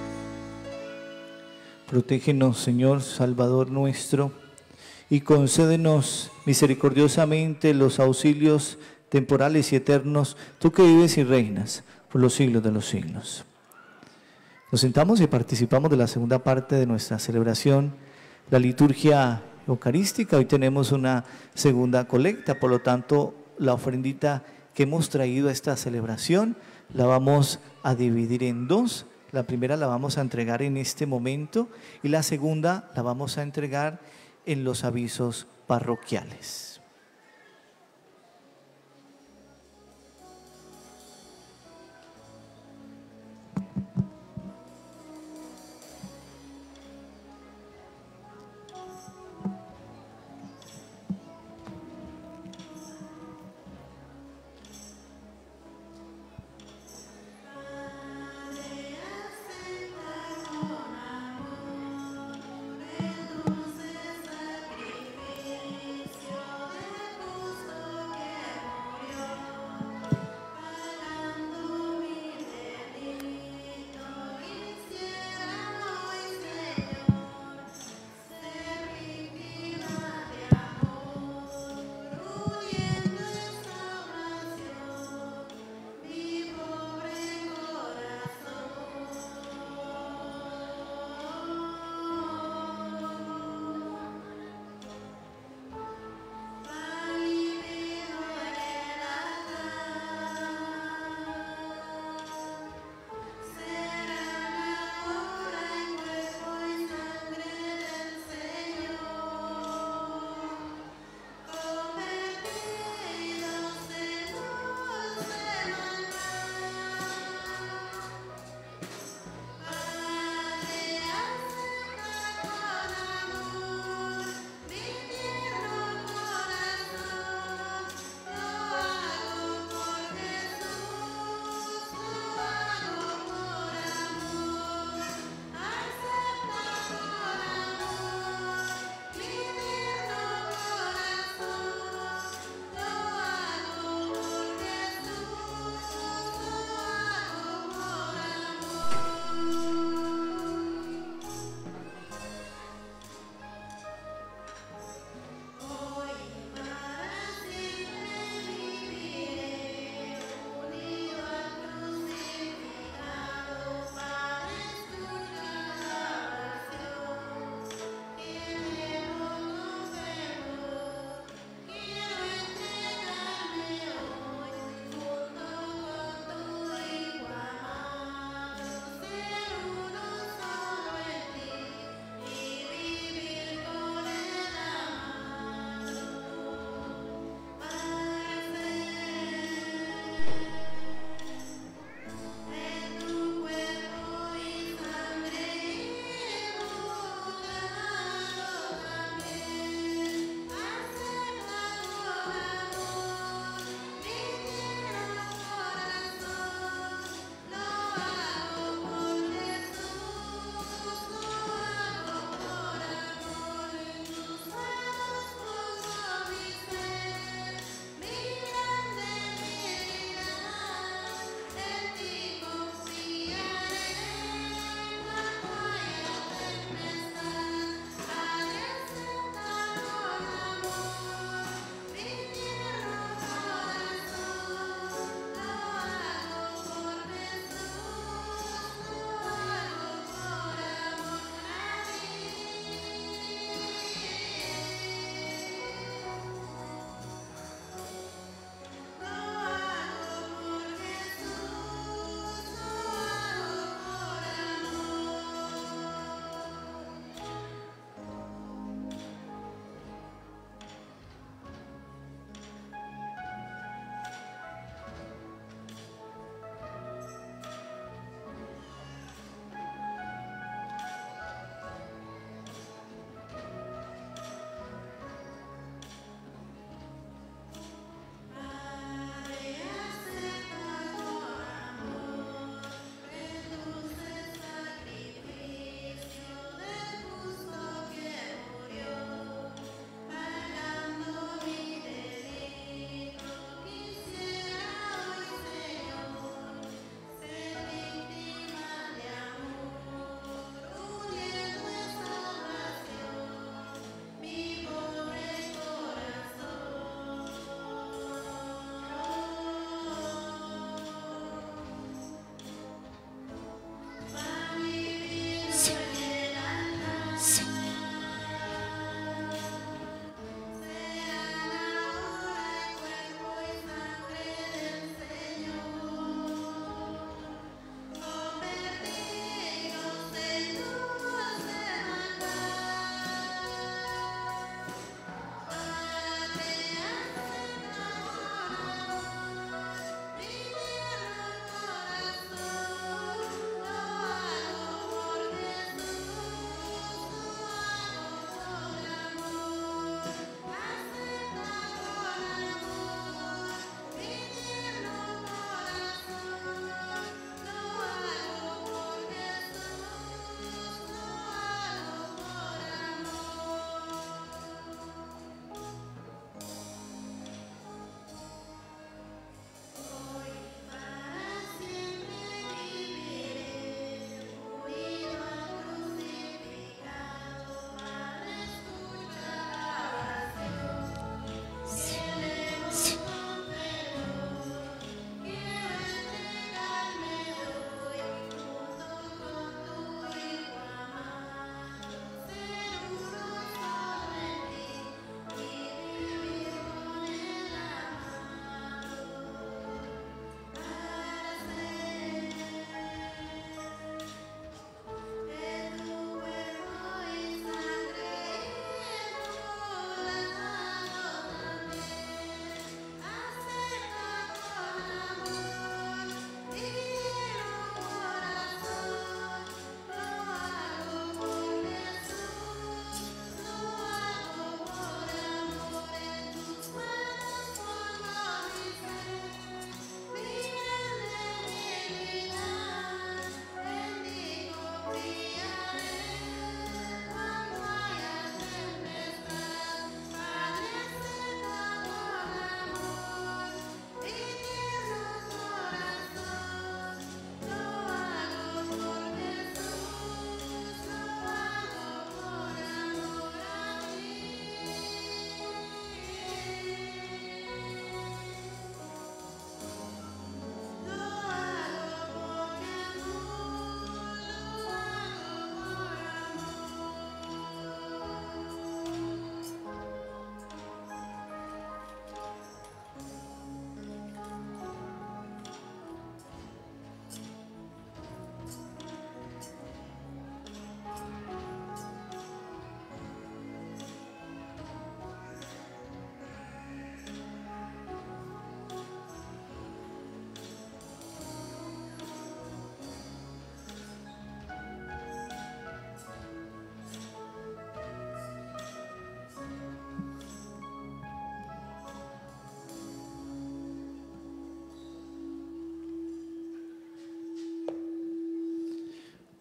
Protégenos, Señor, Salvador nuestro, y concédenos misericordiosamente los auxilios temporales y eternos, tú que vives y reinas por los siglos de los siglos. Nos sentamos y participamos de la segunda parte de nuestra celebración, la liturgia eucarística. Hoy tenemos una segunda colecta, por lo tanto, la ofrendita que hemos traído a esta celebración la vamos a dividir en dos. La primera la vamos a entregar en este momento y la segunda la vamos a entregar en los avisos parroquiales.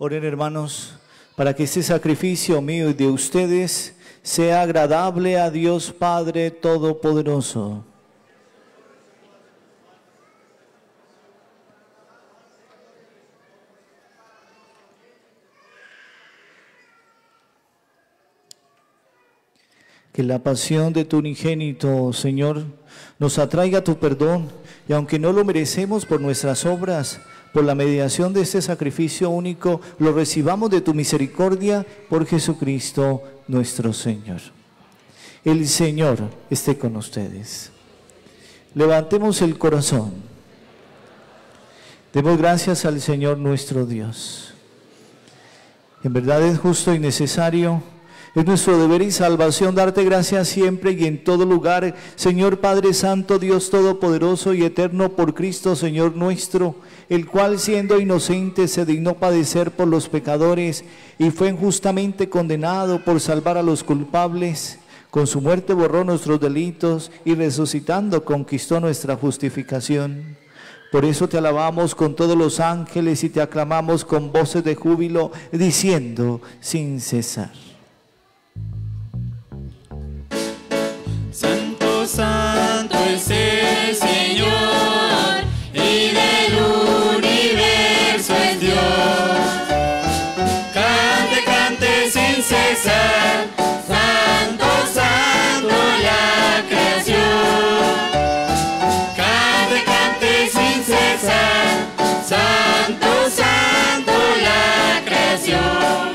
Oren, hermanos, para que este sacrificio mío y de ustedes sea agradable a Dios Padre Todopoderoso. Que la pasión de tu unigénito, Señor, nos atraiga a tu perdón, y aunque no lo merecemos por nuestras obras, por la mediación de este sacrificio único, lo recibamos de tu misericordia por Jesucristo nuestro Señor. El Señor esté con ustedes. Levantemos el corazón. Demos gracias al Señor nuestro Dios. En verdad es justo y necesario, es nuestro deber y salvación darte gracias siempre y en todo lugar, Señor Padre Santo, Dios Todopoderoso y Eterno, por Cristo Señor nuestro, el cual siendo inocente se dignó padecer por los pecadores y fue injustamente condenado por salvar a los culpables. Con su muerte borró nuestros delitos y resucitando conquistó nuestra justificación. Por eso te alabamos con todos los ángeles y te aclamamos con voces de júbilo, diciendo sin cesar. Santo, santo es el Señor, y del universo es Dios. Cante, cante sin cesar, santo, santo la creación. Cante, cante sin cesar, santo, santo la creación.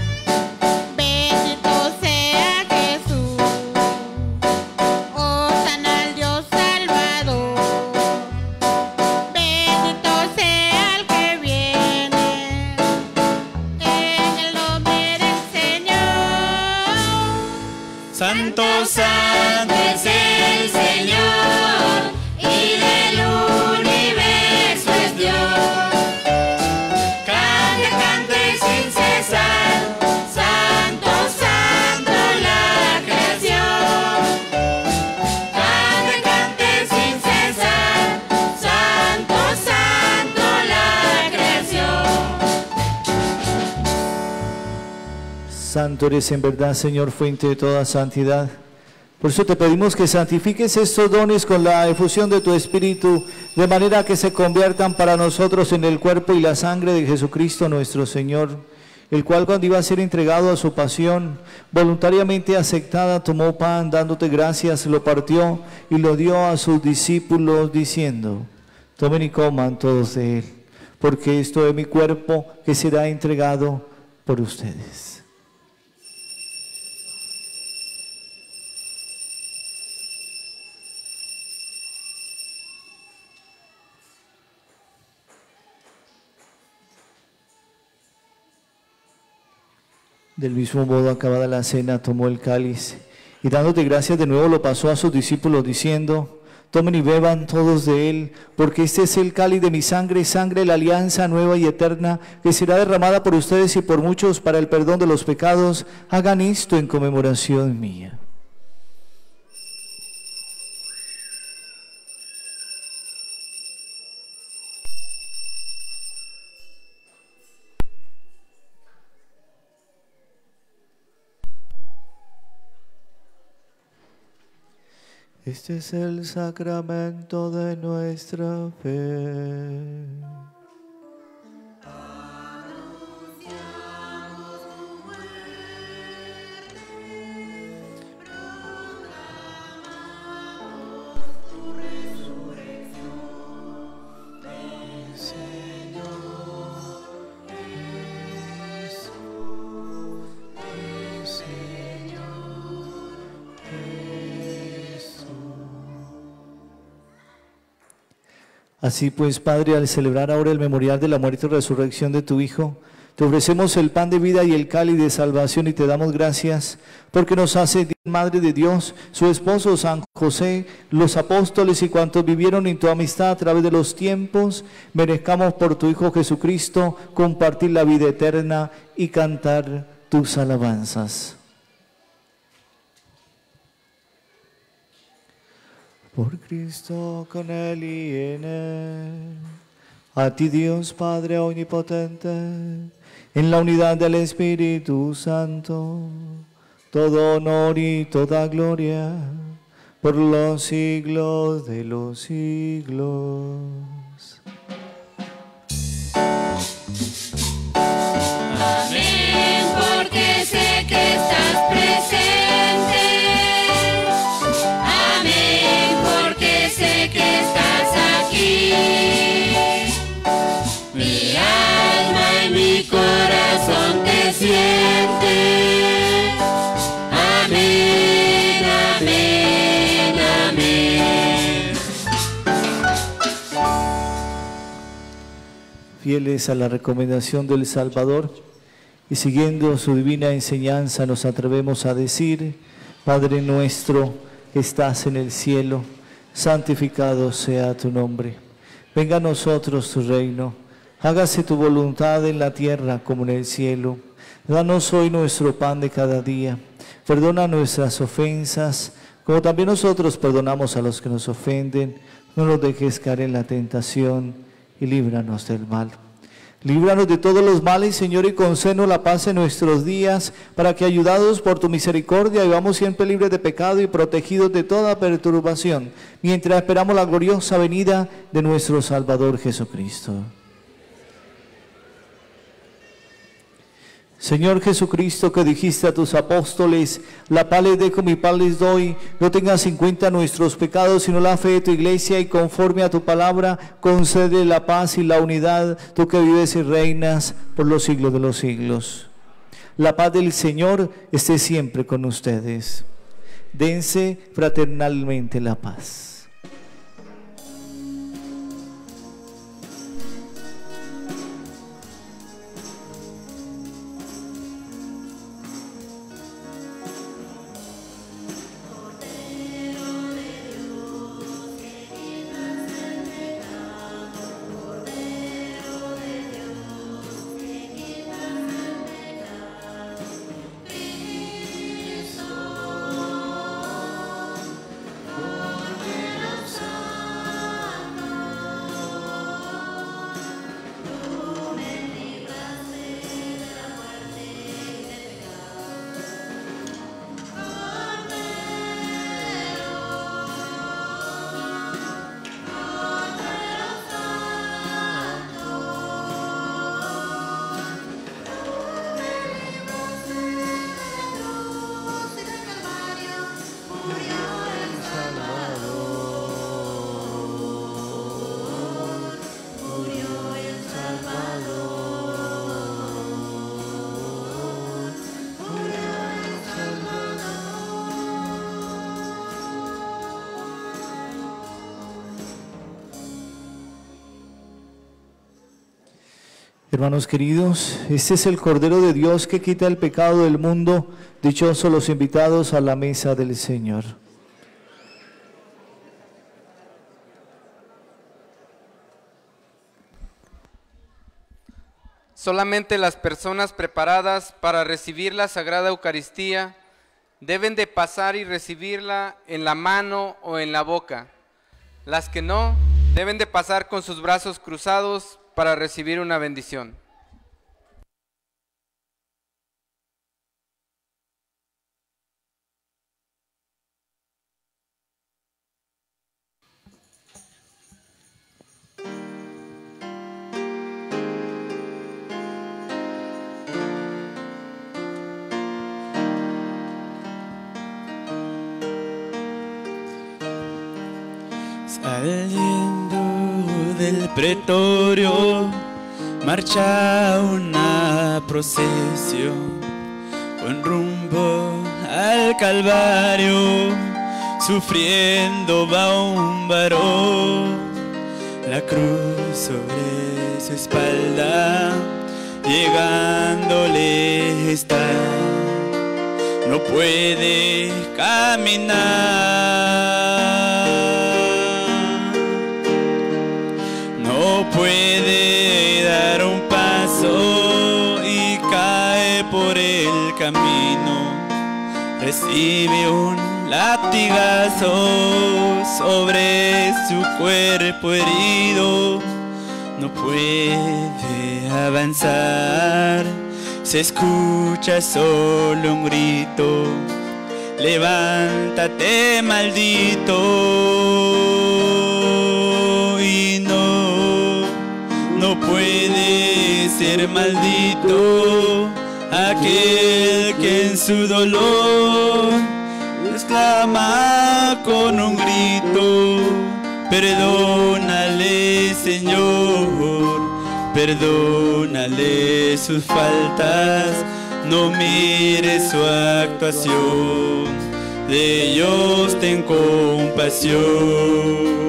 Bendito sea Jesús, hosana al Dios Salvador. Bendito sea el que viene en el nombre del Señor. Santo, santo es el Señor, y del universo es Dios. Cante, cante sin cesar, santo, santo la creación. Cante, cante sin cesar, santo, santo la creación. Santo eres en verdad, Señor, fuente de toda santidad. Por eso te pedimos que santifiques estos dones con la efusión de tu Espíritu, de manera que se conviertan para nosotros en el cuerpo y la sangre de Jesucristo nuestro Señor, el cual cuando iba a ser entregado a su pasión, voluntariamente aceptada, tomó pan, dándote gracias, lo partió y lo dio a sus discípulos, diciendo: tomen y coman todos de él, porque esto es mi cuerpo que será entregado por ustedes. Del mismo modo, acabada la cena, tomó el cáliz y dándote gracias de nuevo lo pasó a sus discípulos diciendo: tomen y beban todos de él, porque este es el cáliz de mi sangre, sangre de la alianza nueva y eterna, que será derramada por ustedes y por muchos para el perdón de los pecados. Hagan esto en conmemoración mía. Este es el sacramento de nuestra fe. Así pues, Padre, al celebrar ahora el memorial de la muerte y resurrección de tu Hijo, te ofrecemos el pan de vida y el cáliz de salvación y te damos gracias porque nos hace Madre de Dios, su esposo San José, los apóstoles y cuantos vivieron en tu amistad a través de los tiempos, merezcamos por tu Hijo Jesucristo compartir la vida eterna y cantar tus alabanzas. Por Cristo, con Él y en Él, a ti Dios Padre omnipotente, en la unidad del Espíritu Santo, todo honor y toda gloria, por los siglos de los siglos. Amén, porque sé que estás presente. Amén, porque sé que estás aquí. Mi alma y mi corazón te siente. Amén, amén, amén. Fieles a la recomendación del Salvador y siguiendo su divina enseñanza, nos atrevemos a decir: Padre nuestro que estás en el cielo, santificado sea tu nombre. Venga a nosotros tu reino. Hágase tu voluntad en la tierra como en el cielo. Danos hoy nuestro pan de cada día. Perdona nuestras ofensas, como también nosotros perdonamos a los que nos ofenden. No nos dejes caer en la tentación y líbranos del mal. Líbranos de todos los males, Señor, y concédenos la paz en nuestros días, para que, ayudados por tu misericordia, vivamos siempre libres de pecado y protegidos de toda perturbación, mientras esperamos la gloriosa venida de nuestro Salvador Jesucristo. Señor Jesucristo, que dijiste a tus apóstoles: la paz les dejo, mi paz les doy, no tengas en cuenta nuestros pecados, sino la fe de tu iglesia, y conforme a tu palabra, concede la paz y la unidad, tú que vives y reinas por los siglos de los siglos. La paz del Señor esté siempre con ustedes. Dense fraternalmente la paz. Hermanos queridos, este es el Cordero de Dios que quita el pecado del mundo. Dichosos los invitados a la mesa del Señor. Solamente las personas preparadas para recibir la Sagrada Eucaristía deben de pasar y recibirla en la mano o en la boca. Las que no, deben de pasar con sus brazos cruzados para recibir una bendición. Saliendo del pretorio, marcha una procesión con rumbo al Calvario. Sufriendo va un varón, la cruz sobre su espalda, llegándole está. No puede caminar, no puede dar un paso y cae por el camino. Recibe un latigazo sobre su cuerpo herido, no puede avanzar. se escucha solo un grito. Levántate, maldito, y no puede ser maldito aquel que en su dolor exclama con un grito: perdónale, Señor, perdónale sus faltas, no mires su actuación, de ellos ten compasión.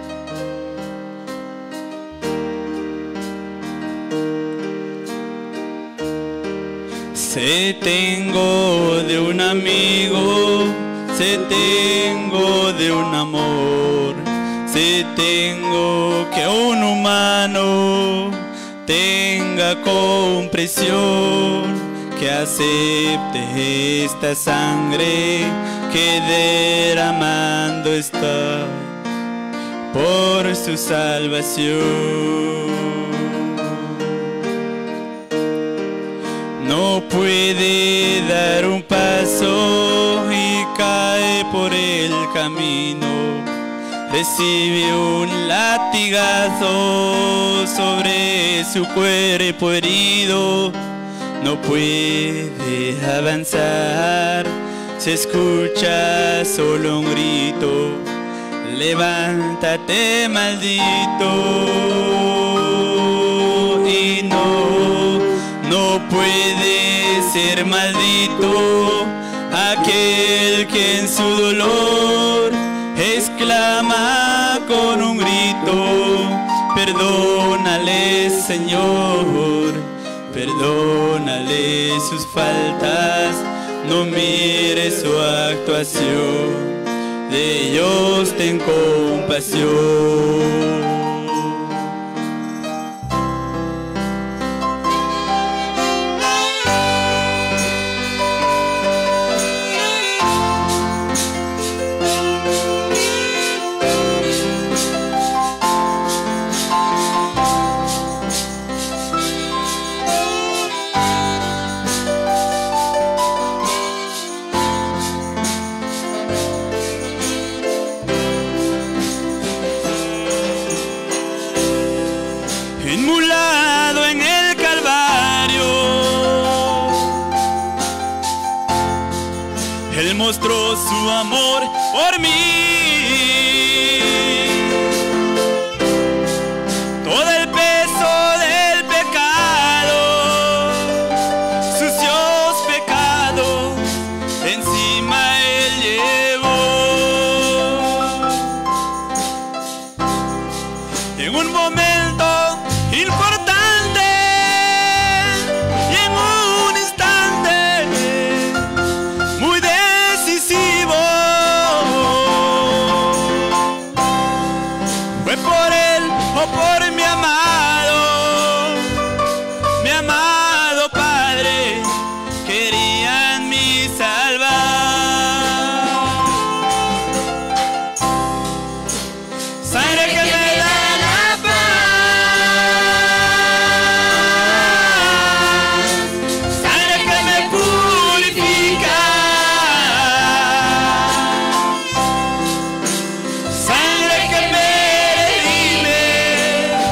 Sé tengo de un amigo, sé tengo de un amor, sé tengo que un humano tenga comprensión, que acepte esta sangre que derramando está por su salvación. No puede dar un paso y cae por el camino, recibe un latigazo sobre su cuerpo herido. No puede avanzar, se escucha solo un grito: levántate, maldito. Y no puede ser maldito aquel que en su dolor exclama con un grito: perdónale, Señor, perdónale sus faltas, no mires su actuación, de ellos ten compasión. Inmolado en el Calvario, Él mostró su amor por mí. Todo el peso del pecado, sucios pecados, encima Él llevó. En un momento importante y en un instante muy decisivo, fue por él o por mi amado Padre, querían mi salvar. Sangre que me da la paz, sangre que me purifica, sangre que me redime,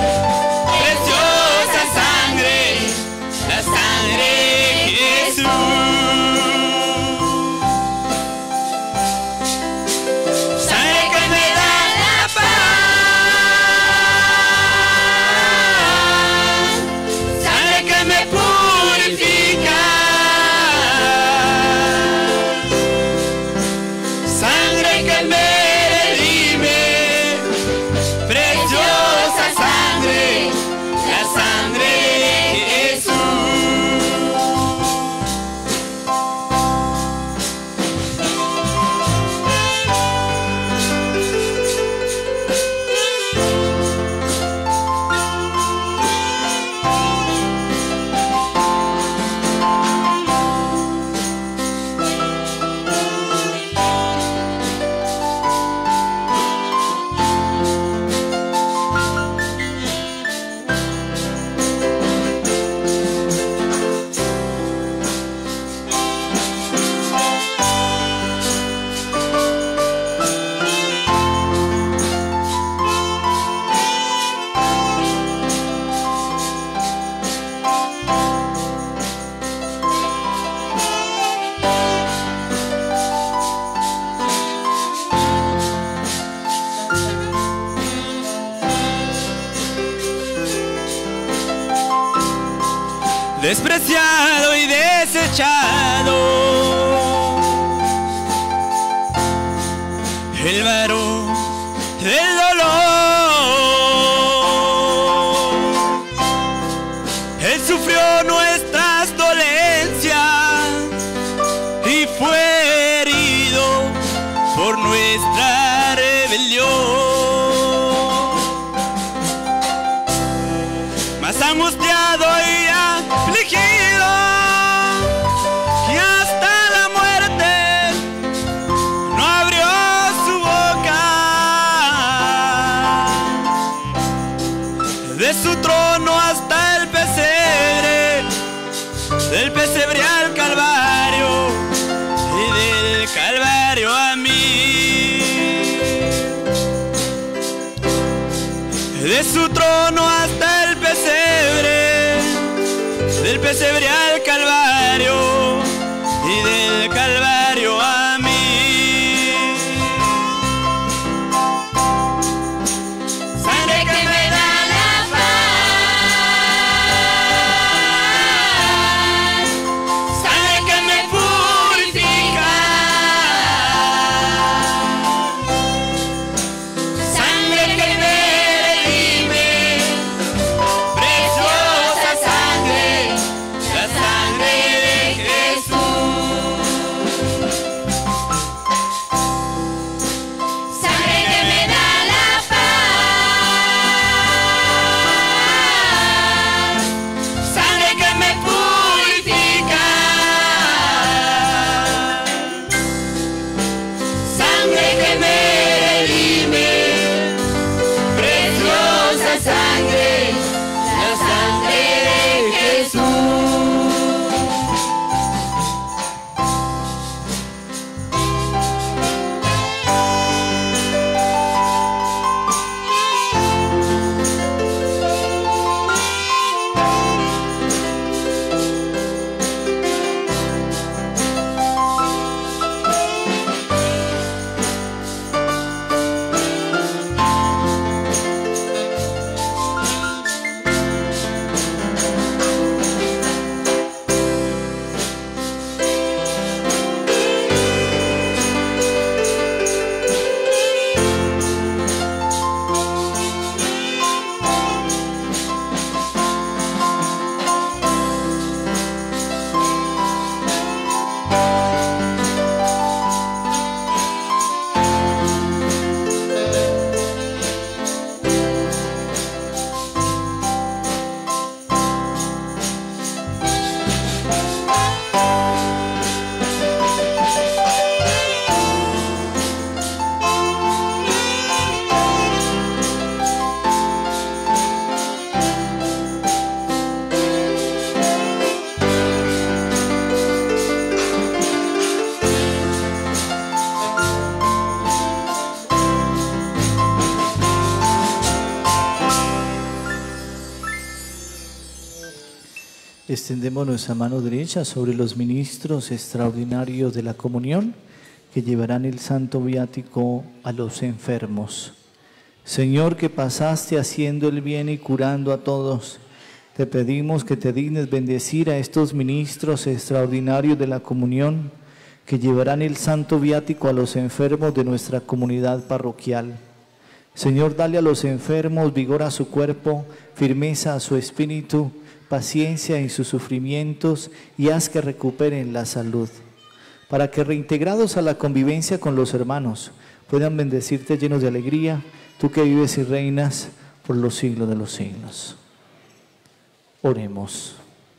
despreciado y desechado, el varón del dolor. Él sufrió nuestras dolencias y fue herido por nuestra rebelión. Más angustiado y afligido, y hasta la muerte no abrió su boca. De su trono hasta el pesebre, del pesebre al Calvario, y del Calvario a mí. De su trono hasta el pesebre, del pesebre al Calvario, y del Calvario a mí. Sangre que me da la paz, sangre que me purifica, sangre que me redime, preciosa sangre, la sangre de Jesús. Sangre que me da la paz, sangre que me purifica, sangre que me redime, preciosa sangre, la sangre de Jesús. Extendemos nuestra mano derecha sobre los ministros extraordinarios de la comunión que llevarán el santo viático a los enfermos. Señor, que pasaste haciendo el bien y curando a todos, te pedimos que te dignes bendecir a estos ministros extraordinarios de la comunión que llevarán el santo viático a los enfermos de nuestra comunidad parroquial. Señor, dale a los enfermos vigor a su cuerpo, firmeza a su espíritu, paciencia en sus sufrimientos y haz que recuperen la salud, para que reintegrados a la convivencia con los hermanos puedan bendecirte llenos de alegría, tú que vives y reinas por los siglos de los siglos. Oremos.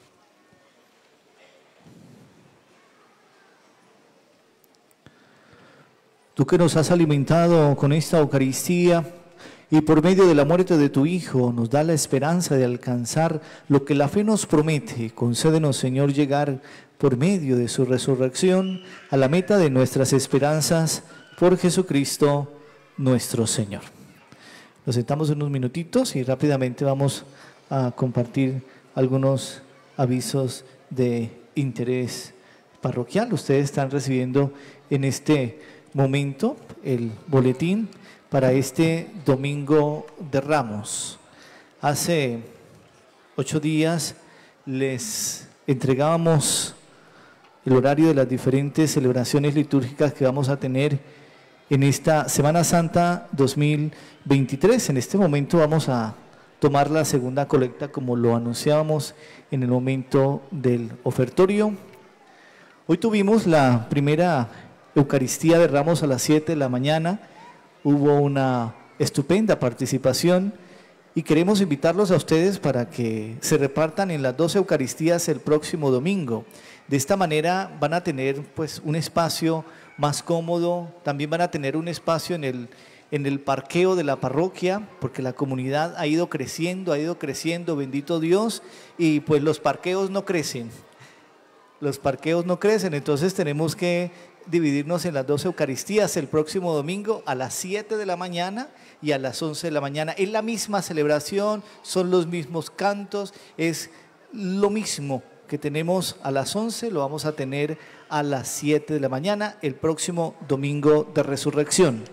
Tú que nos has alimentado con esta Eucaristía y por medio de la muerte de tu Hijo nos da la esperanza de alcanzar lo que la fe nos promete, concédenos, Señor, llegar por medio de su resurrección a la meta de nuestras esperanzas por Jesucristo nuestro Señor. Nos sentamos unos minutitos y rápidamente vamos a compartir algunos avisos de interés parroquial. Ustedes están recibiendo en este momento el boletín para este Domingo de Ramos. Hace 8 días les entregábamos el horario de las diferentes celebraciones litúrgicas que vamos a tener en esta Semana Santa 2023. En este momento vamos a tomar la segunda colecta como lo anunciábamos en el momento del ofertorio. Hoy tuvimos la primera Eucaristía de Ramos a las 7 de la mañana. Hubo una estupenda participación y queremos invitarlos a ustedes para que se repartan en las 2 Eucaristías el próximo domingo. De esta manera van a tener pues un espacio más cómodo, también van a tener un espacio en el parqueo de la parroquia, porque la comunidad ha ido creciendo, bendito Dios, y pues los parqueos no crecen. Entonces tenemos que dividirnos en las 2 Eucaristías el próximo domingo a las 7 de la mañana y a las 11 de la mañana. Es la misma celebración, son los mismos cantos, es lo mismo que tenemos a las 11, lo vamos a tener a las 7 de la mañana el próximo domingo de Resurrección.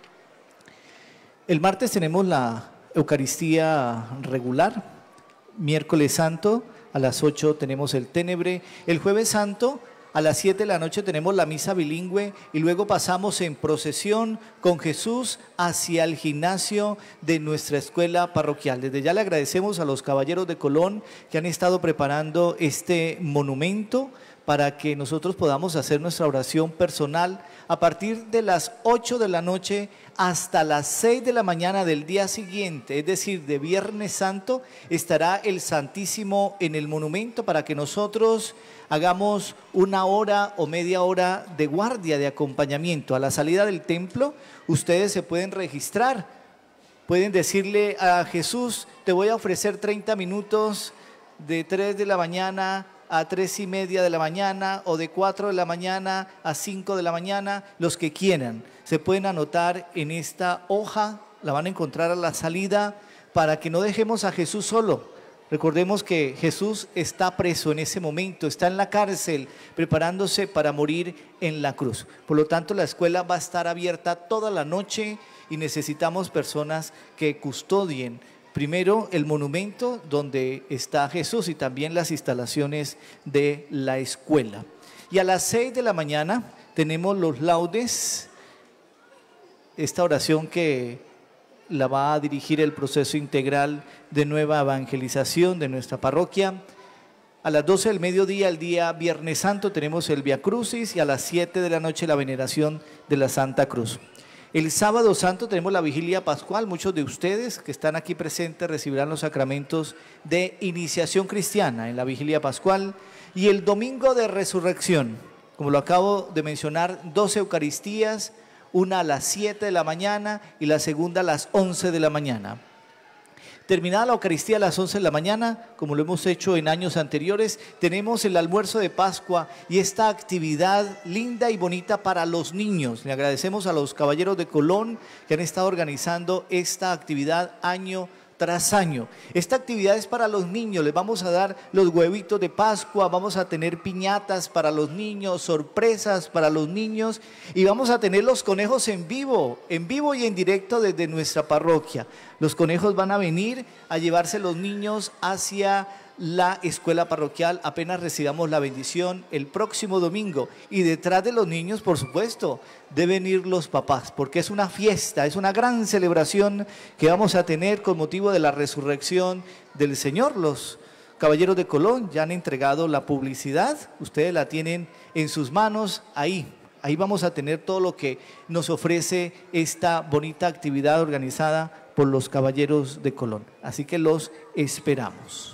El martes tenemos la Eucaristía regular, miércoles santo a las 8 tenemos el ténebre, el jueves santo a las 7 de la noche tenemos la misa bilingüe y luego pasamos en procesión con Jesús hacia el gimnasio de nuestra escuela parroquial. Desde ya le agradecemos a los caballeros de Colón que han estado preparando este monumento para que nosotros podamos hacer nuestra oración personal a partir de las 8 de la noche hasta las 6 de la mañana del día siguiente, es decir, de Viernes Santo, estará el Santísimo en el monumento para que nosotros hagamos una hora o media hora de guardia, de acompañamiento. A la salida del templo, ustedes se pueden registrar, pueden decirle a Jesús, te voy a ofrecer 30 minutos de 3 de la mañana a 3:30 de la mañana o de 4 de la mañana a 5 de la mañana, los que quieran. Se pueden anotar en esta hoja, la van a encontrar a la salida para que no dejemos a Jesús solo. Recordemos que Jesús está preso en ese momento, está en la cárcel preparándose para morir en la cruz. Por lo tanto, la escuela va a estar abierta toda la noche y necesitamos personas que custodien primero el monumento donde está Jesús y también las instalaciones de la escuela. Y a las 6 de la mañana tenemos los laudes, esta oración que la va a dirigir el proceso integral de nueva evangelización de nuestra parroquia. A las 12 del mediodía, el día Viernes Santo, tenemos el Via Crucis y a las 7 de la noche la veneración de la Santa Cruz. El sábado santo tenemos la vigilia pascual. Muchos de ustedes que están aquí presentes recibirán los sacramentos de iniciación cristiana en la vigilia pascual. Y el domingo de resurrección, como lo acabo de mencionar, 2 Eucaristías, una a las 7 de la mañana y la segunda a las 11 de la mañana. Terminada la Eucaristía a las 11 de la mañana, como lo hemos hecho en años anteriores, tenemos el almuerzo de Pascua y esta actividad linda y bonita para los niños. Le agradecemos a los caballeros de Colón que han estado organizando esta actividad año tras año. Esta actividad es para los niños, les vamos a dar los huevitos de Pascua, vamos a tener piñatas para los niños, sorpresas para los niños y vamos a tener los conejos en vivo y en directo desde nuestra parroquia. Los conejos van a venir a llevarse los niños hacia la escuela parroquial apenas recibamos la bendición el próximo domingo. Y detrás de los niños, por supuesto, deben ir los papás, porque es una fiesta, es una gran celebración que vamos a tener con motivo de la resurrección del Señor. Los caballeros de Colón ya han entregado la publicidad, ustedes la tienen en sus manos, ahí vamos a tener todo lo que nos ofrece esta bonita actividad organizada por los caballeros de Colón. Así que los esperamos.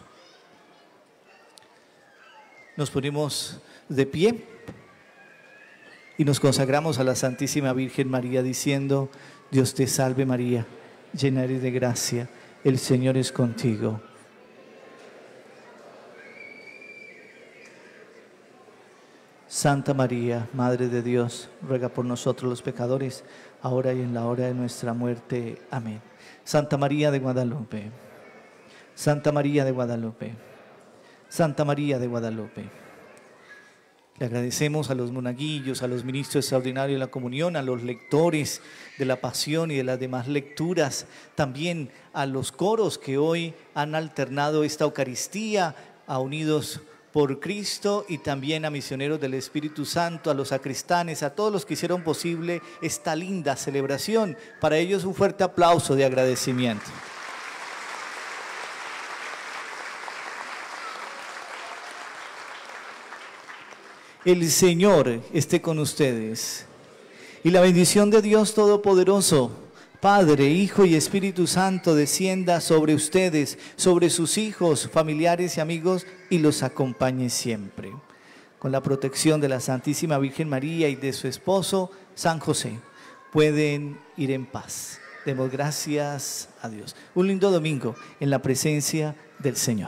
Nos ponemos de pie y nos consagramos a la Santísima Virgen María diciendo: Dios te salve María, llena eres de gracia, el Señor es contigo. Santa María, Madre de Dios, ruega por nosotros los pecadores, ahora y en la hora de nuestra muerte. Amén. Santa María de Guadalupe, Santa María de Guadalupe, Santa María de Guadalupe. Le agradecemos a los monaguillos, a los ministros extraordinarios de la comunión, a los lectores de la Pasión y de las demás lecturas, también a los coros que hoy han alternado esta Eucaristía, a Unidos por Cristo y también a Misioneros del Espíritu Santo, a los sacristanes, a todos los que hicieron posible esta linda celebración. Para ellos un fuerte aplauso de agradecimiento. El Señor esté con ustedes y la bendición de Dios Todopoderoso, Padre, Hijo y Espíritu Santo, descienda sobre ustedes, sobre sus hijos, familiares y amigos, y los acompañe siempre. Con la protección de la Santísima Virgen María y de su esposo, San José, pueden ir en paz. Demos gracias a Dios. Un lindo domingo en la presencia del Señor.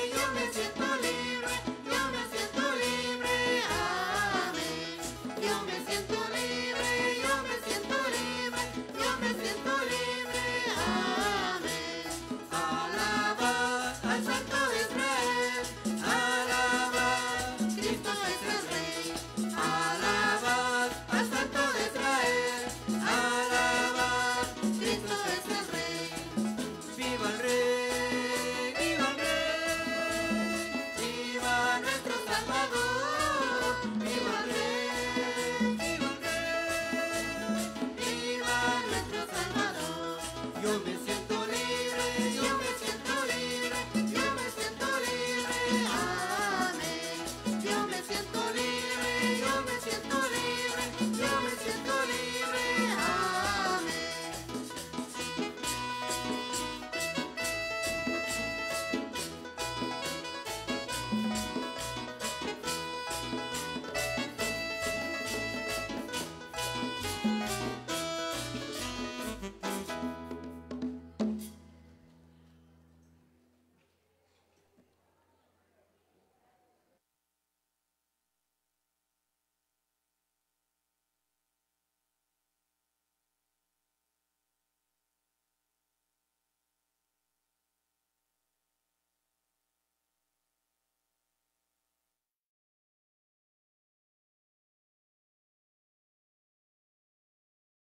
Yo me